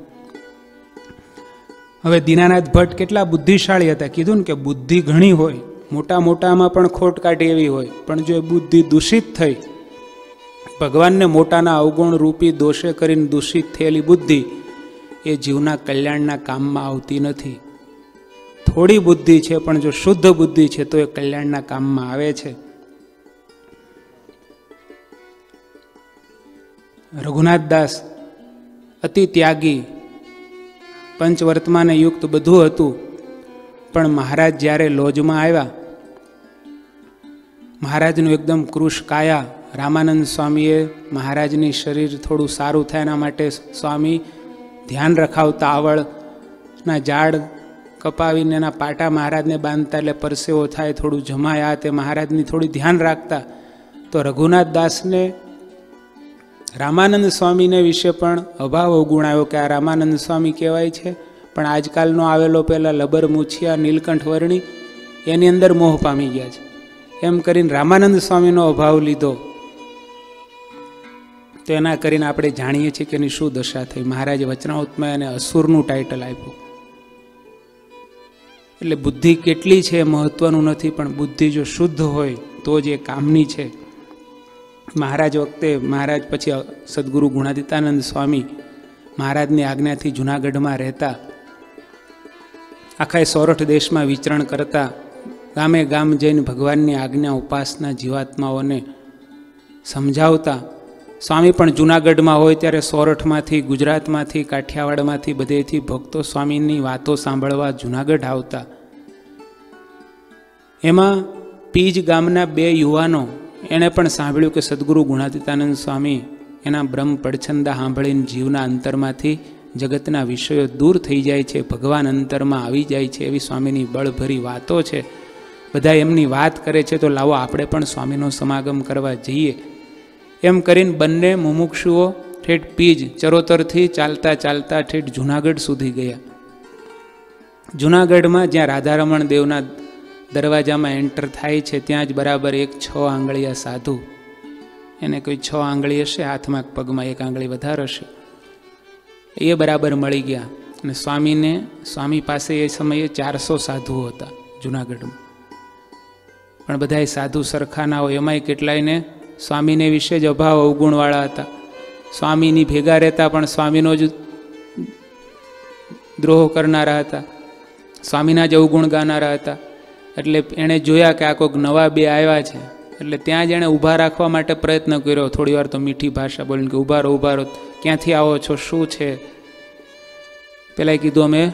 હવે દીનાનાથ ભટ્ટ કેટલા બુદ્ધિશાળી હતા. કીધું ને કે બુદ્ધિ ઘણી હોય, મોટા મોટામાં પણ ખોટ કાઢી એવી હોય, પણ જો એ બુદ્ધિ દૂષિત થઈ, ભગવાનને મોટાના અવગુણ રૂપી દોષે કરીને દૂષિત થયેલી બુદ્ધિ એ જીવના કલ્યાણના કામમાં આવતી નથી. થોડી બુદ્ધિ છે પણ જો શુદ્ધ બુદ્ધિ છે તો એ કલ્યાણના કામમાં આવે છે. રઘુનાથ દાસ અતિ ત્યાગી, પંચવર્તમાને યુક્ત બધું હતું, પણ મહારાજ જ્યારે લોજમાં આવ્યા, મહારાજનું એકદમ કૃશ કાયા, રામાનંદ સ્વામીએ મહારાજની શરીર થોડું સારું થાય એના માટે સ્વામી ધ્યાન રખાવતા, આવળના ઝાડ કપાવીને એના પાટા મહારાજને બાંધતા એટલે પરસેવો થાય, થોડું જમાયા, તે મહારાજની થોડી ધ્યાન રાખતા. તો રઘુનાથ દાસને રામાનંદ સ્વામીને વિશે પણ અભાવ અવગુણ આવ્યો કે આ રામાનંદ સ્વામી કહેવાય છે, પણ આજકાલનો આવેલો પહેલાં લબર મૂછિયા નીલકંઠ વર્ણી એની અંદર મોહ પામી ગયા છે. એમ કરીને રામાનંદ સ્વામીનો અભાવ લીધો. તો એના કરીને આપણે જાણીએ છીએ કે એની શું દશા થઈ. મહારાજે વચનામૃતમાં એને અસુરનું ટાઇટલ આપ્યું. એટલે બુદ્ધિ કેટલી છે મહત્વનું નથી, પણ બુદ્ધિ જો શુદ્ધ હોય તો જ એ કામની છે. મહારાજ વખતે, મહારાજ પછી સદગુરુ ગુણાતીતાનંદ સ્વામી મહારાજની આજ્ઞાથી જૂનાગઢમાં રહેતા, આખા સોરઠ દેશમાં વિચરણ કરતા, ગામે ગામ જઈને ભગવાનની આજ્ઞા ઉપાસના જીવાત્માઓને સમજાવતા. સ્વામી પણ જૂનાગઢમાં હોય ત્યારે સોરઠમાંથી, ગુજરાતમાંથી, કાઠિયાવાડમાંથી, બધેથી ભક્તો સ્વામીની વાતો સાંભળવા જૂનાગઢ આવતા. એમાં પીજ ગામના બે યુવાનો એણે પણ સાંભળ્યું કે સદગુરુ ગુણાતીતાનંદ સ્વામી એના બ્રહ્મ પડછંદા સાંભળીને જીવના અંતરમાંથી જગતના વિષયો દૂર થઈ જાય છે, ભગવાન અંતરમાં આવી જાય છે, એવી સ્વામીની બળભરી વાતો છે. બધા એમની વાત કરે છે, તો લાવો આપણે પણ સ્વામીનો સમાગમ કરવા જઈએ. એમ કરીને બંને મુમુક્ષુઓ ઠેઠ પીજ ચરોતરથી ચાલતા ચાલતા ઠેઠ જૂનાગઢ સુધી ગયા. જૂનાગઢમાં જ્યાં રાધારમણ દેવના દરવાજામાં એન્ટર થાય છે, ત્યાં જ બરાબર એક છ આંગળીયા સાધુ, એને કોઈ છ આંગળી હશે હાથમાં, પગમાં એક આંગળી વધારે હશે, એ બરાબર મળી ગયા. અને સ્વામીને, સ્વામી પાસે એ સમયે ચારસો સાધુઓ હતા જૂનાગઢમાં, પણ બધા સાધુ સરખા ના હોય. એમાંય કેટલાયને સ્વામીને વિશે જ અભાવ અવગુણવાળા હતા. સ્વામીની ભેગા રહેતા પણ સ્વામીનો જ દ્રોહ કરનારા હતા, સ્વામીના જ અવગુણ ગાનારા હતા. એટલે એણે જોયા કે આ કોઈક નવા બે આવ્યા છે, એટલે ત્યાં જ એણે ઊભા રાખવા માટે પ્રયત્ન કર્યો. થોડી વાર તો મીઠી ભાષા બોલીને કે ઊભા રહો, ઊભા રહો, ક્યાંથી આવો છો, શું છે? પેલા કીધું અમે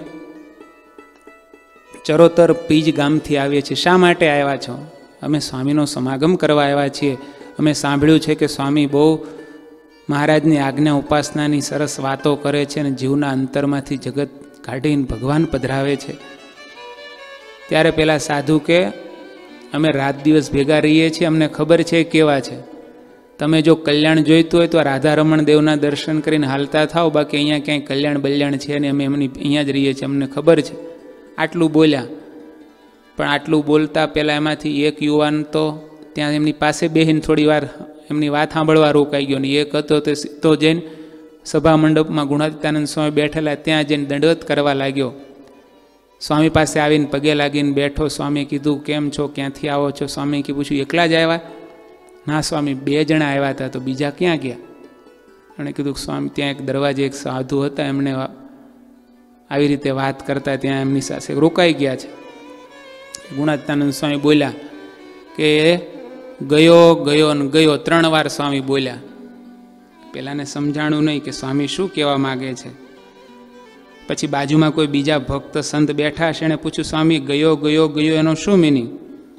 ચરોતર પીજ ગામથી આવીએ છીએ. શા માટે આવ્યા છો? અમે સ્વામીનો સમાગમ કરવા આવ્યા છીએ. અમે સાંભળ્યું છે કે સ્વામી બહુ મહારાજની આજ્ઞા ઉપાસનાની સરસ વાતો કરે છે અને જીવના અંતરમાંથી જગત કાઢીને ભગવાન પધરાવે છે. ત્યારે પેલા સાધુ કે અમે રાત દિવસ ભેગા રહીએ છીએ, અમને ખબર છે કેવા છે. તમે જો કલ્યાણ જોઈતું હોય તો રાધારમણ દેવના દર્શન કરીને હાલતા થાવ, બાકી અહીંયા ક્યાંય કલ્યાણ બલ્યાણ છે ને, અમે એમની અહીંયા જ રહીએ છીએ, અમને ખબર છે. આટલું બોલ્યા. પણ આટલું બોલતા પહેલાં એમાંથી એક યુવાન તો ત્યાં એમની પાસે બેહીને થોડી વાર એમની વાત સાંભળવા રોકાઈ ગયો. ને એક હતો તે સીધો જઈને સભા મંડપમાં ગુણાતીતાનંદ સ્વામી બેઠેલા ત્યાં જઈને દંડવત કરવા લાગ્યો. સ્વામી પાસે આવીને પગે લાગીને બેઠો. સ્વામીએ કીધું કેમ છો, ક્યાંથી આવો છો? સ્વામીએ કીધું પૂછ્યું એકલા જ આવ્યા? ના સ્વામી, બે જણા આવ્યા હતા, તો બીજા ક્યાં ગયા? એણે કીધું સ્વામી ત્યાં એક દરવાજે એક સાધુ હતા, એમને આવી રીતે વાત કરતા ત્યાં એમની સાથે રોકાઈ ગયા છે. ગુણાતીતાનંદ સ્વામી બોલ્યા કે ગયો ગયો ને ગયો, ત્રણ વાર સ્વામી બોલ્યા. પેલાને સમજાણું નહીં કે સ્વામી શું કહેવા માગે છે. પછી બાજુમાં કોઈ બીજા ભક્ત સંત બેઠા હશે, એણે પૂછ્યું સ્વામી ગયો ગયો ગયો એનો શું મિનિંગ?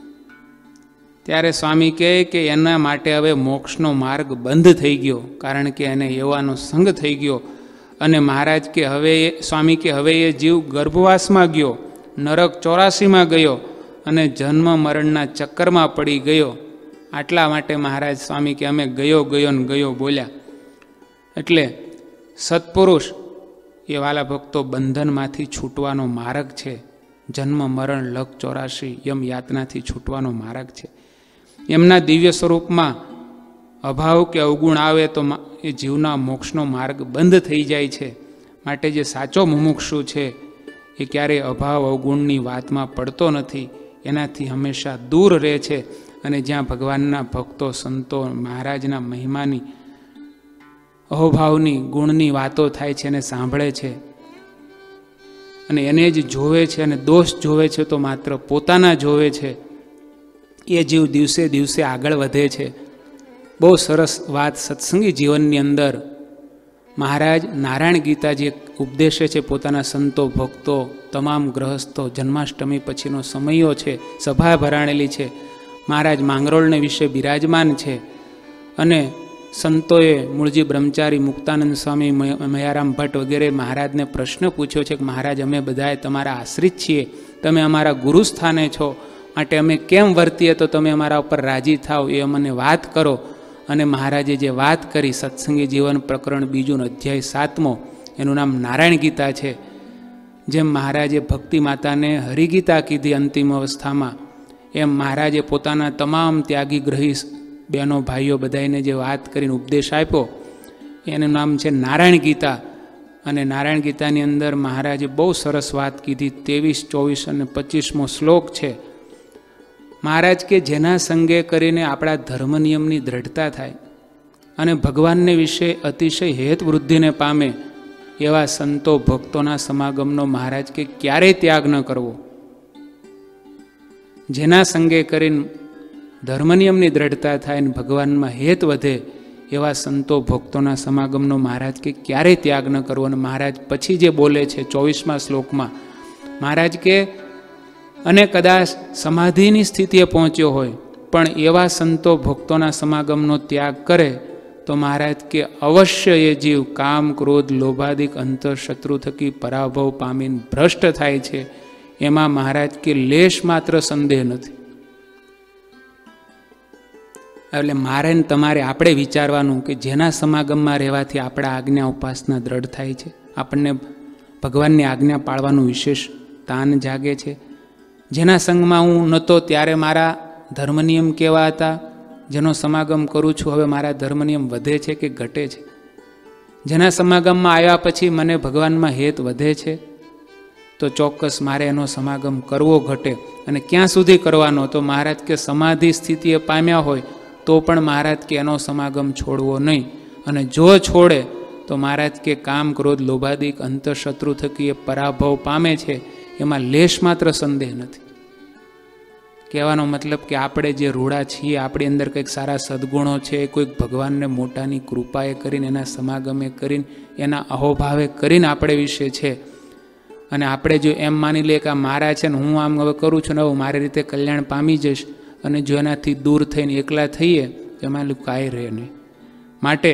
ત્યારે સ્વામી કહે કે એના માટે હવે મોક્ષનો માર્ગ બંધ થઈ ગયો, કારણ કે એને એવાનો સંગ થઈ ગયો. અને મહારાજ કે હવે સ્વામી કે હવે એ જીવ ગર્ભવાસમાં ગયો, નરક ચોરાસીમાં ગયો અને જન્મ મરણના ચક્કરમાં પડી ગયો. આટલા માટે મહારાજ સ્વામી કે અમે ગયો ગયો ને ગયો બોલ્યા. એટલે સત્પુરુષ એ વાલા ભક્તો બંધનમાંથી છૂટવાનો માર્ગ છે. જન્મ મરણ લક ચોરાશી યમ યાતનાથી છૂટવાનો માર્ગ છે. એમના દિવ્ય સ્વરૂપમાં અભાવ કે અવગુણ આવે તો એ જીવના મોક્ષનો માર્ગ બંધ થઈ જાય છે. માટે જે સાચો મુમુક્ષુ છે એ ક્યારેય અભાવ અવગુણની વાતમાં પડતો નથી, એનાથી હંમેશા દૂર રહે છે. અને જ્યાં ભગવાનના ભક્તો સંતો મહારાજના મહિમાની અહોભાવની ગુણની વાતો થાય છે એને સાંભળે છે અને એને જ જોવે છે અને દોષ જોવે છે તો માત્ર પોતાના જોવે છે, એ જીવ દિવસે દિવસે આગળ વધે છે. બહુ સરસ વાત સત્સંગી જીવનની અંદર મહારાજ નારાયણ ગીતા જે ઉપદેશે છે પોતાના સંતો ભક્તો તમામ ગ્રહસ્થો. જન્માષ્ટમી પછીનો સમયો છે, સભા ભરાણેલી છે, મહારાજ માંગરોળને વિશે બિરાજમાન છે. અને સંતોએ મૂળજી બ્રહ્મચારી મુક્તાનંદ સ્વામી મયારામ ભટ્ટ વગેરે મહારાજને પ્રશ્ન પૂછ્યો છે કે મહારાજ અમે બધાએ તમારા આશ્રિત છીએ, તમે અમારા ગુરુ સ્થાને છો, માટે અમે કેમ વર્તીએ તો તમે અમારા ઉપર રાજી થાવ, એ અમને વાત કરો. અને મહારાજે જે વાત કરી સત્સંગી જીવન પ્રકરણ બીજું અધ્યાય સાતમો, એનું નામ નારાયણ ગીતા છે. જેમ મહારાજે ભક્તિ માતાને હરિગીતા કીધી અંતિમ અવસ્થામાં, એમ મહારાજે પોતાના તમામ ત્યાગી ગ્રહી બહેનો ભાઈઓ બધાને જે વાત કરીને ઉપદેશ આપ્યો એનું નામ છે નારાયણ ગીતા. અને નારાયણ ગીતાની અંદર મહારાજે બહુ સરસ વાત કીધી. ત્રેવીસ ચોવીસ અને પચીસમો શ્લોક છે. મહારાજ કે જેના સંગે કરીને આપણા ધર્મ નિયમની દ્રઢતા થાય અને ભગવાનને વિશે અતિશય હેત વૃદ્ધિને પામે એવા સંતો ભક્તોના સમાગમનો મહારાજ કે ક્યારેય ત્યાગ ન કરવો. જેના સંગે કરીને ધર્મનિયમની દ્રઢતા થાય ને ભગવાનમાં હેત વધે એવા સંતો ભક્તોના સમાગમનો મહારાજ કે ક્યારેય ત્યાગ ન કરવો. અને મહારાજ પછી જે બોલે છે ચોવીસમા શ્લોકમાં, મહારાજ કે અને કદાચ સમાધિની સ્થિતિએ પહોંચ્યો હોય પણ એવા સંતો ભક્તોના સમાગમનો ત્યાગ કરે તો મહારાજ કે અવશ્ય એ જીવ કામ ક્રોધ લોભાદિક અંતર શત્રુ થકી પરાભવ પામીને ભ્રષ્ટ થાય છે. એમાં મહારાજ કે લેશ માત્ર સંદેહ નથી. એટલે મારે ને તમારે આપણે વિચારવાનું કે જેના સમાગમમાં રહેવાથી આપણા આજ્ઞા ઉપાસના દ્રઢ થાય છે, આપણને ભગવાનની આજ્ઞા પાળવાનું વિશેષ તાન જાગે છે. જેના સંગમાં હું નહોતો ત્યારે મારા ધર્મનિયમ કેવા હતા, જેનો સમાગમ કરું છું હવે મારા ધર્મનિયમ વધે છે કે ઘટે છે. જેના સમાગમમાં આવ્યા પછી મને ભગવાનમાં હેત વધે છે તો ચોક્કસ મારે એનો સમાગમ કરવો ઘટે. અને ક્યાં સુધી કરવાનો? તો મહારાજ કે સમાધિ સ્થિતિએ પામ્યા હોય તો પણ મહારાજ કે એનો સમાગમ છોડવો નહીં. અને જો છોડે તો મહારાજ કે કામ ક્રોધ લોભાદિક અંતરશત્રુ થકી એ પરાભવ પામે છે, એમાં લેશ માત્ર સંદેહ નથી. કહેવાનો મતલબ કે આપણે જે રૂડા છીએ, આપણી અંદર કંઈક સારા સદગુણો છે, કોઈક ભગવાનને મોટાની કૃપાએ કરીને એના સમાગમે કરીને એના અહોભાવે કરીને આપણે વિશે છે. અને આપણે જો એમ માની લઈએ કે આ મારા છે ને હું આમ હવે કરું છું ને હવે મારી રીતે કલ્યાણ પામી જઈશ, અને જો એનાથી દૂર થઈને એકલા થઈએ તો એમાં કાંઈ રહે નહીં. માટે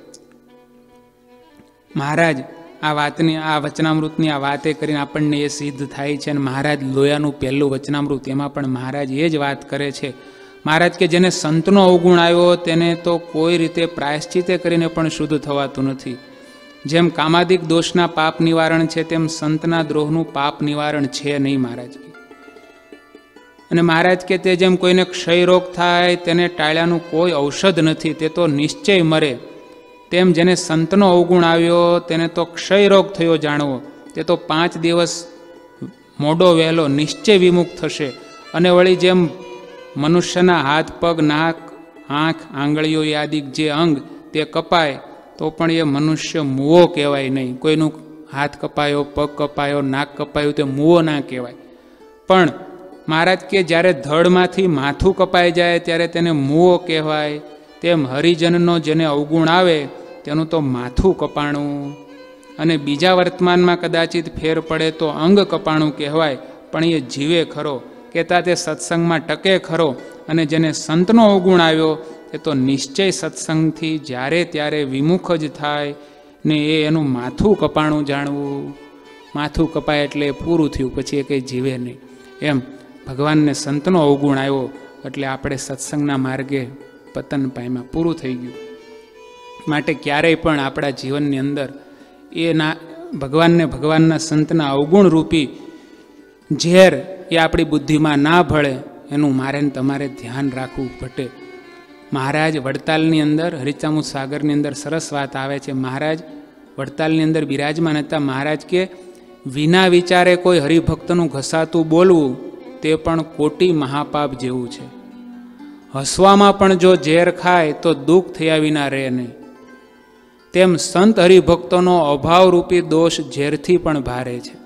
મહારાજ આ વાતની આ વચનામૃતની આ વાતે કરીને આપણને એ સિદ્ધ થાય છે. અને મહારાજ લોયાનું પહેલું વચનામૃત એમાં પણ મહારાજ એ જ વાત કરે છે. મહારાજ કે જેને સંતનો અવગુણ આવ્યો તેને તો કોઈ રીતે પ્રાયશ્ચિતે કરીને પણ શુદ્ધ થવાતું નથી. જેમ કામાદિક દોષના પાપ નિવારણ છે તેમ સંતના દ્રોહનું પાપ નિવારણ છે નહીં મહારાજ. અને મહારાજ કે તે જેમ કોઈને ક્ષય રોગ થાય તેને ટાળ્યાનું કોઈ ઔષધ નથી, તે તો નિશ્ચય મરે. તેમ જેને સંતનો અવગુણ આવ્યો તેને તો ક્ષય રોગ થયો જાણવો, તે તો પાંચ દિવસ મોડો વહેલો નિશ્ચય વિમુખ થશે. અને વળી જેમ મનુષ્યના હાથ, પગ, નાક, આંખ, આંગળીઓ આદિક જે અંગ તે કપાય તો પણ એ મનુષ્ય મૂવો કહેવાય નહીં. કોઈનું હાથ કપાયો, પગ કપાયો, નાક કપાયું તે મૂવો ના કહેવાય. પણ મહારાજ કે જ્યારે ધડમાંથી માથું કપાઈ જાય ત્યારે તેને મૂવો કહેવાય. તેમ હરિજનનો જેને અવગુણ આવે તેનું તો માથું કપાણું. અને બીજા વર્તમાનમાં કદાચિત ફેર પડે તો અંગ કપાણું કહેવાય. પણ એ જીવે ખરો, કહેતા તે સત્સંગમાં ટકે ખરો. અને જેને સંતનો અવગુણ આવ્યો એ તો નિશ્ચય સત્સંગથી જ્યારે ત્યારે વિમુખ જ થાય ને એ એનું માથું કપાણું જાણવું. માથું કપાય એટલે પૂરું થયું, પછી એ કંઈ જીવે નહીં. એમ ભગવાનને સંતનો અવગુણ આવ્યો એટલે આપણે સત્સંગના માર્ગે પતન પામ્યા, પૂરું થઈ ગયું. માટે ક્યારેય પણ આપણા જીવનની અંદર એના ભગવાનને ભગવાનના સંતના અવગુણ રૂપી ઝેર એ આપણી બુદ્ધિમાં ના ભળે એનું મારે તમારે ધ્યાન રાખવું પડે. મહારાજ વડતાલની અંદર, હરિચામૃત સાગરની અંદર સરસ વાત આવે છે. મહારાજ વડતાલની અંદર બિરાજમાન હતા. મહારાજ કે વિના વિચારે કોઈ હરિભક્તનું ઘસાતું બોલવું તે પણ કોટી મહાપાપ જેવું છે. હસવામાં પણ જો ઝેર ખાય તો દુઃખ થયા વિના રહે નહીં. તેમ સંત હરિભક્તોનો અભાવરૂપી દોષ ઝેરથી પણ ભારે છે.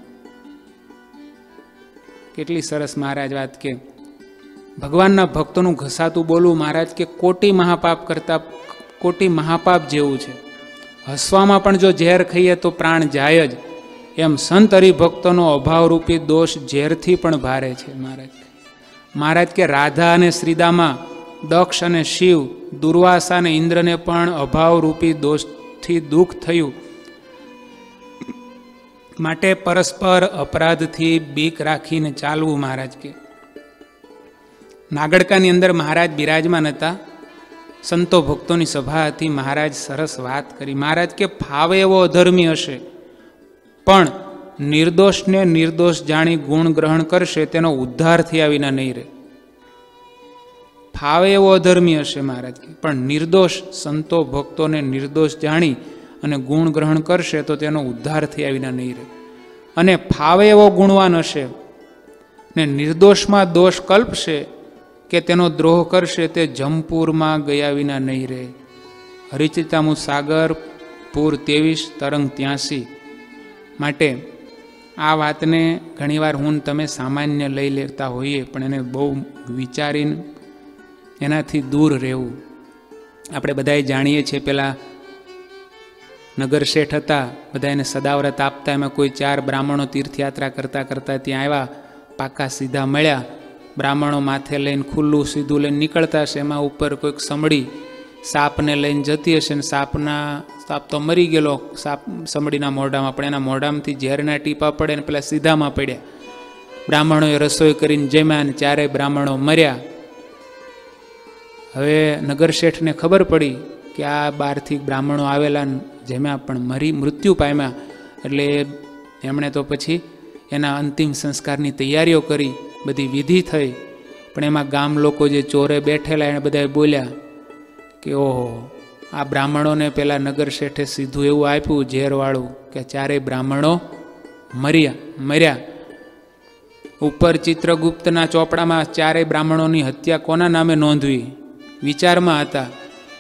કેટલી સરસ મહારાજ વાત કે ભગવાનના ભક્તોનું ઘસાતું બોલવું મહારાજ કે કોટી મહાપાપ કરતા કોટી મહાપાપ જેવું છે. હસવામાં પણ જો ઝેર ખાઈએ તો પ્રાણ જાય જ. એમ સંત હરિભક્તોનો અભાવરૂપી દોષ ઝેરથી પણ ભારે છે. મહારાજ મહારાજ કે રાધા અને શ્રીદામાં દક્ષ અને શિવ, દુર્વાસા અને ઇન્દ્રને પણ અભાવરૂપી દોષથી દુઃખ થયું. માટે પરસ્પર અપરાધથી બીક રાખીને ચાલવું. મહારાજ કે નાગડકાની અંદર મહારાજ બિરાજમાન હતા. સંતો ભક્તોની સભા હતી. મહારાજ સરસ વાત કરી. મહારાજ કે ફાવે એવો અધર્મી હશે પણ નિર્દોષને નિર્દોષ જાણી ગુણ ગ્રહણ કરશે તેનો ઉદ્ધાર થયા વિના નહીં રહે. ફાવે એવો અધર્મી હશે મહારાજ કે પણ નિર્દોષ સંતો ભક્તોને નિર્દોષ જાણી અને ગુણ ગ્રહણ કરશે તો તેનો ઉદ્ધાર થયા વિના નહીં રહે. અને ફાવે એવો ગુણવાન હશે ને નિર્દોષમાં દોષ કલ્પશે કે તેનો દ્રોહ કરશે તે જમપુરમાં ગયા વિના નહીં રહે. હરિચરિતામૃત સાગર પૂર ત્રેવીસ તરંગ ત્યાસી. માટે આ વાતને ઘણીવાર હું તમે સામાન્ય લઈ લેતા હોઈએ પણ એને બહુ વિચારીને એનાથી દૂર રહેવું. આપણે બધાએ જાણીએ છીએ પેલા નગર શેઠ હતા, બધા એને સદાવ્રત આપતા. એમાં કોઈ ચાર બ્રાહ્મણો તીર્થયાત્રા કરતા કરતા ત્યાં આવ્યા, પાકા સીધા મળ્યા. બ્રાહ્મણો માથે લઈને ખુલ્લું સીધું લઈને નીકળતા હશે. એમાં ઉપર કોઈક સમડી સાપને લઈને જતી હશે ને સાપના સાપ તો મરી ગયેલો સાપ સમડીના મોઢામાં, પણ એના મોઢામાંથી ઝેરના ટીપા પડે ને પેલા સીધામાં પડ્યા. બ્રાહ્મણોએ રસોઈ કરીને જમ્યા ને ચારેય બ્રાહ્મણો મર્યા. હવે નગર શેઠને ખબર પડી કે આ બહારથી બ્રાહ્મણો આવેલા જમ્યા પણ મરી મૃત્યુ પામ્યા. એટલે એમણે તો પછી એના અંતિમ સંસ્કારની તૈયારીઓ કરી, બધી વિધિ થઈ. પણ એમાં ગામ લોકો જે ચોરે બેઠેલા એને બધાએ બોલ્યા કે ઓહો, આ બ્રાહ્મણોને પેલા નગર શેઠે સીધું એવું આપ્યું ઝેરવાળું કે ચારેય બ્રાહ્મણો મર્યા મર્યા ઉપર ચિત્રગુપ્તના ચોપડામાં ચારેય બ્રાહ્મણોની હત્યા કોના નામે નોંધવી વિચારમાં હતા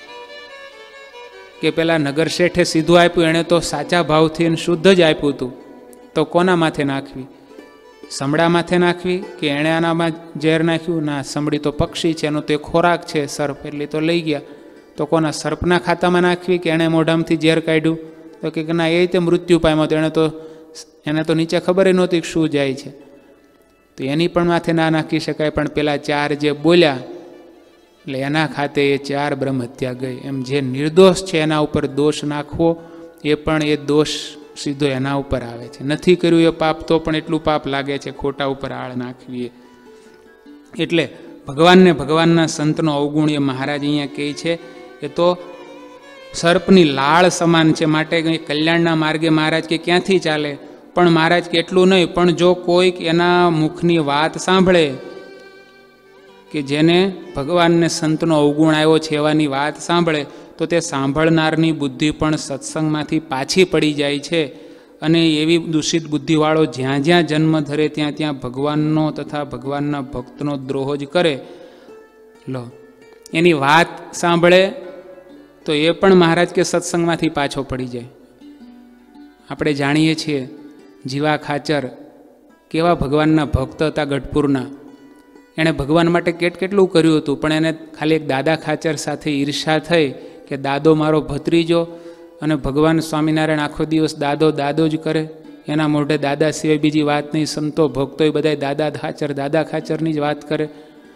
કે પેલા નગર શેઠે સીધું આપ્યું, એણે તો સાચા ભાવથી શુદ્ધ જ આપ્યું હતું, તો કોના માથે નાખવી? સમડા માથે નાખવી કે એણે આનામાં ઝેર નાખ્યું? ના, સમડી તો પક્ષી છે, એનો તો એ ખોરાક છે સર્પ, એટલે તો લઈ ગયા. તો કોના સર્પના ખાતામાં નાખવી કે એણે મોઢામાંથી ઝેર કાઢ્યું? તો કે ના, એ રીતે મૃત્યુ પામ્યો તો એને તો એને તો નીચે ખબર નહોતી કે શું જાય છે, તો એની પણ માથે ના નાખી શકાય. પણ પેલા ચાર જે બોલ્યા એટલે એના ખાતે એ ચાર બ્રહ્મ હત્યા ગઈ. એમ જે નિર્દોષ છે એના ઉપર દોષ નાખવો એ પણ એ દોષ સીધો એના ઉપર આવે છે. નથી કર્યું એ પાપ તો પણ એટલું પાપ લાગે છે, ખોટા ઉપર આળ નાખવી. એટલે ભગવાનને ભગવાનના સંતનો અવગુણ એ મહારાજ અહીંયા કહે છે એ તો સર્પની લાળ સમાન છે. માટે કંઈ કલ્યાણના માર્ગે મહારાજ કે ક્યાંથી ચાલે? પણ મહારાજ કે એટલું નહીં, પણ જો કોઈક એના મુખની વાત સાંભળે કે જેને ભગવાનને સંતનો અવગુણ આવ્યો છે એવાની વાત સાંભળે તો તે સાંભળનારની બુદ્ધિ પણ સત્સંગમાંથી પાછી પડી જાય છે અને એવી દૂષિત બુદ્ધિવાળો જ્યાં જ્યાં જન્મ ધરે ત્યાં ત્યાં ભગવાનનો તથા ભગવાનના ભક્તનો દ્રોહ જ કરે. લો, એની વાત સાંભળે તો એ પણ મહારાજ કે સત્સંગમાંથી પાછો પડી જાય. આપણે જાણીએ છીએ જીવા ખાચર કેવા ભગવાનના ભક્ત હતા ગઢપુરના. એણે ભગવાન માટે કેટ કેટલું કર્યું હતું, પણ એને ખાલી એક દાદા ખાચર સાથે ઈર્ષા થઈ કે દાદો મારો ભત્રીજો, અને ભગવાન સ્વામિનારાયણ આખો દિવસ દાદો દાદો જ કરે. એના મોઢે દાદા સિવાય બીજી વાત નહીં. સંતો ભક્તો એ બધા દાદા ખાચર દાદા ખાચરની જ વાત કરે,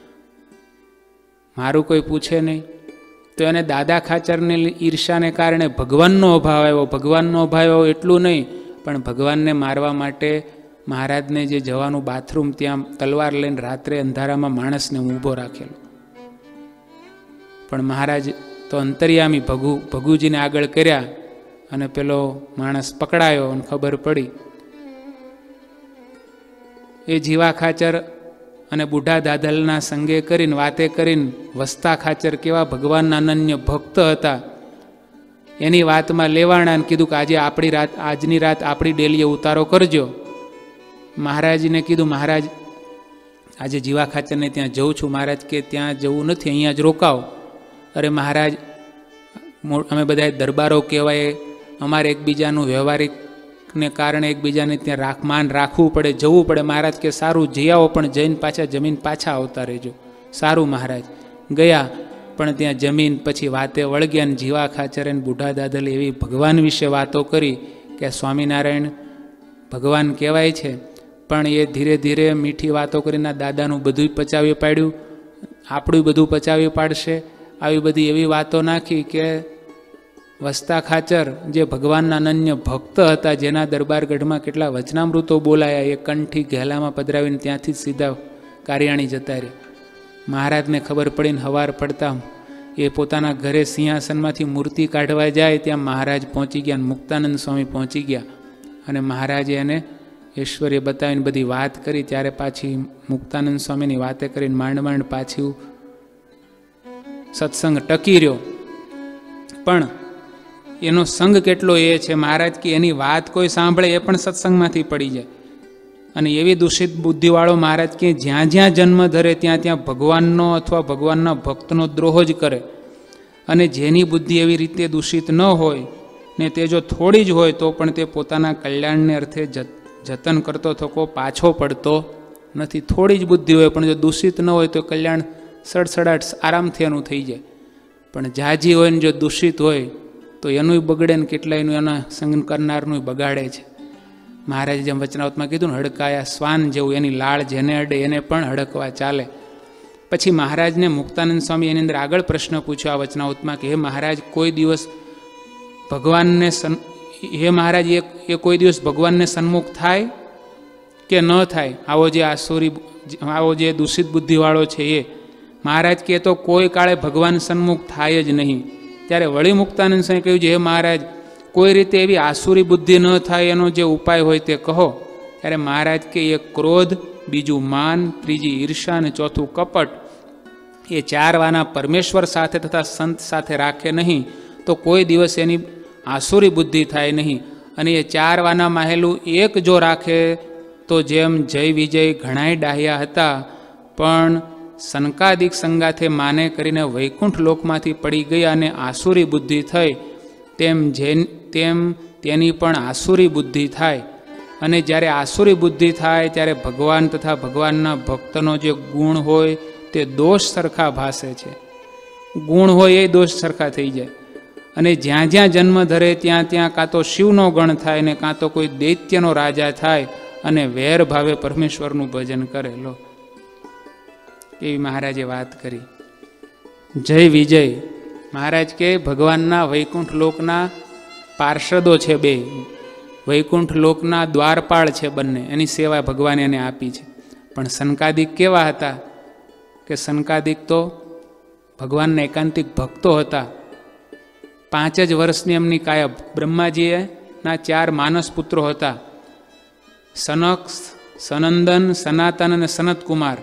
મારું કોઈ પૂછે નહીં. તો એને દાદા ખાચરની ઈર્ષાને કારણે ભગવાનનો અભાવ આવ્યો. ભગવાનનો અભાવ આવ્યો એટલું નહીં, પણ ભગવાનને મારવા માટે મહારાજને જે જવાનું બાથરૂમ ત્યાં તલવાર લઈને રાત્રે અંધારામાં માણસને ઊભો રાખેલો. પણ મહારાજ તો અંતર્યામી ભગુ ભગુજીને આગળ કર્યા અને પેલો માણસ પકડાયો અને ખબર પડી. એ જીવા ખાચર અને બુઢા દાદલના સંગે કરીને વાતે કરીને વસ્તા ખાચર કેવા ભગવાનના અનન્ય ભક્ત હતા એની વાતમાં લેવાણા અને કીધું કે આજે આપણી રાત આજની રાત આપણી ડેલીએ ઉતારો કરજો. મહારાજને કીધું મહારાજ આજે જીવા ખાચરને ત્યાં જઉં છું. મહારાજ કે ત્યાં જવું નથી, અહીંયા જ રોકાવો. અરે મહારાજ, અમે બધા દરબારો કહેવાય, અમારે એકબીજાનું વ્યવહારિકને કારણે એકબીજાને ત્યાં રાખ માન રાખવું પડે, જવું પડે. મહારાજ કે સારું જઈ આવો, પણ જઈને પાછા જમીન પાછા આવતા રહેજો. સારું મહારાજ. ગયા, પણ ત્યાં જમીન પછી વાતે વળગ્યા ને જીવા ખાચર અને બુઢા દાદલે એવી ભગવાન વિશે વાતો કરી કે સ્વામિનારાયણ ભગવાન કહેવાય છે, પણ એ ધીરે ધીરે મીઠી વાતો કરીને દાદાનું બધું પચાવી પાડ્યું, આપણું બધું પચાવી પાડશે. આવી બધી એવી વાતો નાખી કે વસ્તા ખાચર જે ભગવાનના અનન્ય ભક્ત હતા, જેના દરબારગઢમાં કેટલા વચનામૃતો બોલાયા, એ કંઠી ઘેલામાં પધરાવીને ત્યાંથી જ સીધા કારિયાણી જતા રહ્યા. મહારાજને ખબર પડીને હવાર પડતા એ પોતાના ઘરે સિંહાસનમાંથી મૂર્તિ કાઢવા જાય, ત્યાં મહારાજ પહોંચી ગયા, મુક્તાનંદ સ્વામી પહોંચી ગયા. અને મહારાજે એને ઐશ્વર્ય બતાવીને બધી વાત કરી. ત્યારે પાછી મુક્તાનંદ સ્વામીની વાતે કરીને માંડ માંડ પાછું સત્સંગ ટકી રહ્યો. પણ એનો સંગ કેટલો એ છે, મહારાજ કે એની વાત કોઈ સાંભળે એ પણ સત્સંગમાંથી પડી જાય. અને એવી દૂષિત બુદ્ધિવાળો મહારાજ કે જ્યાં જ્યાં જન્મ ધરે ત્યાં ત્યાં ભગવાનનો અથવા ભગવાનના ભક્તનો દ્રોહ જ કરે. અને જેની બુદ્ધિ એવી રીતે દૂષિત ન હોય ને તે જો થોડી જ હોય તો પણ તે પોતાના કલ્યાણને અર્થે જતન કરતો થકો પાછો પડતો નથી. થોડી જ બુદ્ધિ હોય પણ જો દૂષિત ન હોય તો કલ્યાણ સડસડાટ આરામથી એનું થઈ જાય. પણ જાજી હોય ને જો દૂષિત હોય તો એનું બગડે ને કેટલાયનું એના સંગ કરનારનું બગાડે છે. મહારાજે જેમ વચનાવતમાં કીધું ને, હડકાયા શ્વાન જેવું, એની લાળ જેને અડે એને પણ હડકવા ચાલે. પછી મહારાજને મુક્તાનંદ સ્વામી એની અંદર આગળ પ્રશ્ન પૂછ્યો આ વચનાવતમાં કે હે મહારાજ, કોઈ દિવસ ભગવાનને સન હે મહારાજ એ કોઈ દિવસ ભગવાનને સન્મુખ થાય કે ન થાય? આવો જે આસુરી આવો જે દૂષિત બુદ્ધિવાળો છે એ મહારાજ કે તો કોઈ કાળે ભગવાન સન્મુખ થાય જ નહીં. ત્યારે વળી મુક્તાનંદ સ્વામી કહ્યું છે હે મહારાજ, કોઈ રીતે એવી આસુરી બુદ્ધિ ન થાય એનો જે ઉપાય હોય તે કહો. ત્યારે મહારાજ કે એક ક્રોધ, બીજું માન, ત્રીજી ઈર્ષા અને ચોથું કપટ, એ ચાર વાના પરમેશ્વર સાથે તથા સંત સાથે રાખે નહીં તો કોઈ દિવસ એની આસુરી બુદ્ધિ થાય નહીં. અને એ ચાર વાના માહેલું એક જો રાખે તો જેમ જય વિજય ઘણાય ડાહ્યા હતા પણ સનકાદિક સંગાથે માને કરીને વૈકુંઠ લોકમાંથી પડી ગયા અને આસુરી બુદ્ધિ થઈ, તેમ જેન તેમ તેની પણ આસુરી બુદ્ધિ થાય. અને જ્યારે આસુરી બુદ્ધિ થાય ત્યારે ભગવાન તથા ભગવાનના ભક્તનો જે ગુણ હોય તે દોષ સરખા ભાસે છે. ગુણ હોય એ દોષ સરખા થઈ જાય. અને જ્યાં જ્યાં જન્મ ધરે ત્યાં ત્યાં કાં તો શિવનો ગણ થાય ને કાં તો કોઈ દૈત્યનો રાજા થાય અને વેર ભાવે પરમેશ્વરનું ભજન કરે. લો, એવી મહારાજે વાત કરી. જય વિજય મહારાજ કે ભગવાનના વૈકુંઠ લોકના પાર્ષદો છે બે, વૈકુંઠ લોકના દ્વારપાળ છે બંને, એની સેવા ભગવાને એને આપી છે. પણ સનકાદિક કેવા હતા કે સનકાદિક તો ભગવાનના એકાંતિક ભક્તો હતા. પાંચ જ વર્ષની એમની કાયા. બ્રહ્માજીના ચાર માનસ પુત્રો હતા, સનક, સનંદન, સનાતન અને સનતકુમાર.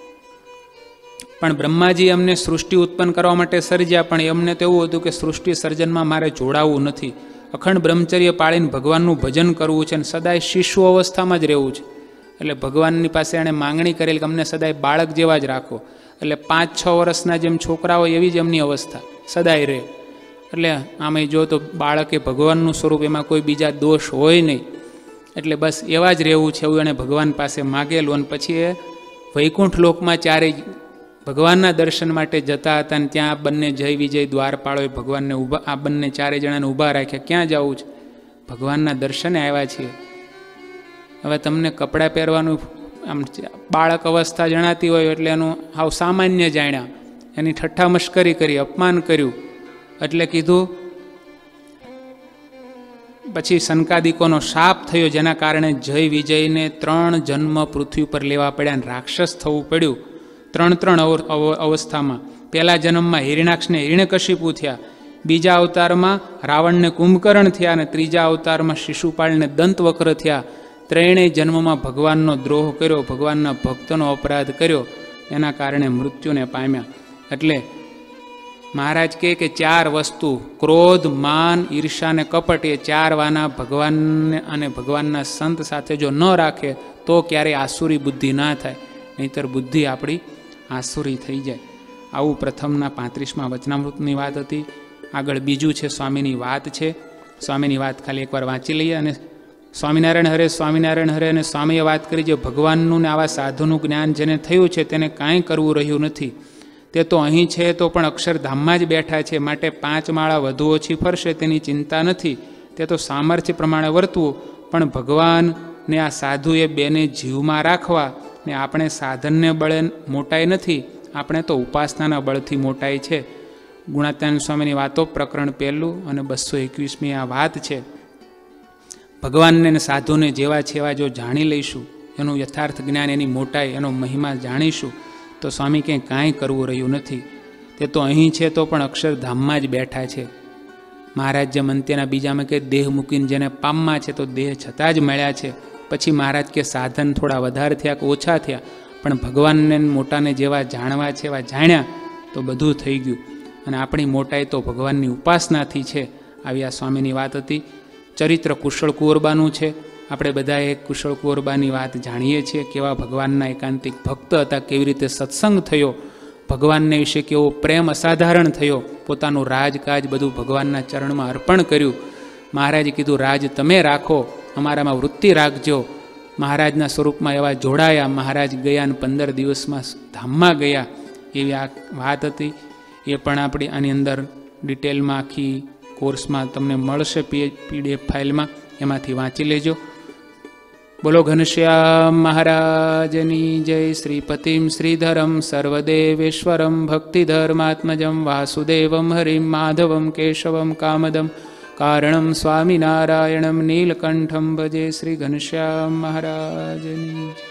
પણ બ્રહ્માજી એમને સૃષ્ટિ ઉત્પન્ન કરવા માટે સર્જ્યા, પણ એમને તો એવું હતું કે સૃષ્ટિ સર્જનમાં મારે જોડાવવું નથી, અખંડ બ્રહ્મચર્ય પાળીને ભગવાનનું ભજન કરવું છે અને સદાય શિશુ અવસ્થામાં જ રહેવું છે. એટલે ભગવાનની પાસે એણે માંગણી કરેલી કે અમને સદાય બાળક જેવા જ રાખો. એટલે પાંચ છ વર્ષના જેમ છોકરા હોય એવી જ એમની અવસ્થા સદાય રહે. એટલે આમાં જો તો બાળકે ભગવાનનું સ્વરૂપ, એમાં કોઈ બીજા દોષ હોય નહીં. એટલે બસ એવા જ રહેવું છે એવું એણે ભગવાન પાસે માગેલું. અને પછી એ વૈકુંઠ લોકમાં ચારેય ભગવાનના દર્શન માટે જતા હતા અને ત્યાં બંને જય વિજય દ્વારપાળોએ ભગવાનને ઊભા, આ બંને ચારે જણાને ઊભા રાખ્યા. ક્યાં જવું છે? ભગવાનના દર્શને આવ્યા છીએ. હવે તમને કપડાં પહેરવાનું આમ બાળક અવસ્થા જણાતી હોય એટલે એનું હાવ સામાન્ય જાણ્યા, એની ઠઠ્ઠા મશ્કરી કરી, અપમાન કર્યું. એટલે કીધું પછી સંકાદિકોનો શાપ થયો, જેના કારણે જય વિજયને ત્રણ જન્મ પૃથ્વી ઉપર લેવા પડ્યા અને રાક્ષસ થવું પડ્યું. ત્રણ ત્રણ અવસ્થામાં. પહેલા જન્મમાં હિરણાક્ષને હિરણ્યકશિપુ થયા, બીજા અવતારમાં રાવણને કુંભકર્ણ થયા અને ત્રીજા અવતારમાં શિશુપાળને દંતવક્ર થયા. ત્રણેય જન્મમાં ભગવાનનો દ્રોહ કર્યો, ભગવાનના ભક્તનો અપરાધ કર્યો, એના કારણે મૃત્યુને પામ્યા. એટલે મહારાજ કહે કે ચાર વસ્તુ, ક્રોધ, માન, ઈર્ષા અને કપટ, એ ચાર વાના ભગવાનને અને ભગવાનના સંત સાથે જો ન રાખે તો ક્યારેય આસુરી બુદ્ધિ ના થાય, નહીંતર બુદ્ધિ આપણી આસુરી થઈ જાય. આવું પ્રથમના પાંત્રીસમાં વચનામૃતની વાત હતી. આગળ બીજું છે સ્વામીની વાત છે. સ્વામીની વાત ખાલી એકવાર વાંચી લઈએ. અને સ્વામિનારાયણ હરે સ્વામિનારાયણ હરે અને સ્વામીએ વાત કરી, જે ભગવાનનું ને આવા સાધુનું જ્ઞાન જેને થયું છે તેને કાંઈ કરવું રહ્યું નથી. તે તો અહીં છે તો પણ અક્ષરધામમાં જ બેઠા છે, માટે પાંચ માળા વધુ ઓછી ફરશે તેની ચિંતા નથી. તે તો સામર્થ્ય પ્રમાણે વર્તવું, પણ ભગવાન ને આ સાધુ એ બેને જીવમાં રાખવા. ને આપણે સાધનને બળે મોટાઈ નથી, આપણે તો ઉપાસનાના બળથી મોટાઈ છે. ગુણાત્યાનંદ સ્વામીની વાતો પ્રકરણ પહેલું અને બસો એકવીસમી આ વાત છે. ભગવાનને ને સાધુને જેવા છે એવા જો જાણી લઈશું, એનું યથાર્થ જ્ઞાન, એની મોટાઈ, એનો મહિમા જાણીશું, તો સ્વામી ક્યાંય કાંઈ કરવું રહ્યું નથી. તે તો અહીં છે તો પણ અક્ષરધામમાં જ બેઠા છે. મહારાજ જેમ અંત્યના બીજામાં કે દેહ મૂકીને જેને પામમાં છે તો દેહ છતાં જ મળ્યા છે. પછી મહારાજ કે સાધન થોડા વધારે થયા કે ઓછા થયા, પણ ભગવાનને મોટાને જેવા જાણવા છે એવા જાણ્યા તો બધું થઈ ગયું. અને આપણી મોટાઈ તો ભગવાનની ઉપાસનાથી છે. આવી આ સ્વામીની વાત હતી. ચરિત્ર કુશળ કુંવરબાનું છે. આપણે બધા એક કુશળ કુંવરબાની વાત જાણીએ છીએ, કેવા ભગવાનના એકાંતિક ભક્ત હતા, કેવી રીતે સત્સંગ થયો, ભગવાનને વિશે કેવો પ્રેમ અસાધારણ થયો, પોતાનું રાજકાજ બધું ભગવાનના ચરણમાં અર્પણ કર્યું. મહારાજે કીધું રાજ તમે રાખો, અમારામાં વૃત્તિ રાખજો. મહારાજના સ્વરૂપમાં એવા જોડાયા. મહારાજ ગયા અને પંદર દિવસમાં ધામમાં ગયા. એવી આ વાત હતી. એ પણ આપણી આની અંદર ડિટેલમાં આખી કોર્સમાં તમને મળશે, પીડીએફ ફાઇલમાં, એમાંથી વાંચી લેજો. બોલો ઘનશ્યામ મહારાજની જય. શ્રીપતિમ શ્રીધરમ સર્વદેવેશ્વરમ ભક્તિધર્માત્મજમ વાસુદેવમ હરિમ માધવમ કેશવમ કામદમ કારણમ સ્વામિનારાયણમ નીલકંઠમ ભજે. શ્રી ઘનશ્યામ મહારાજની જય.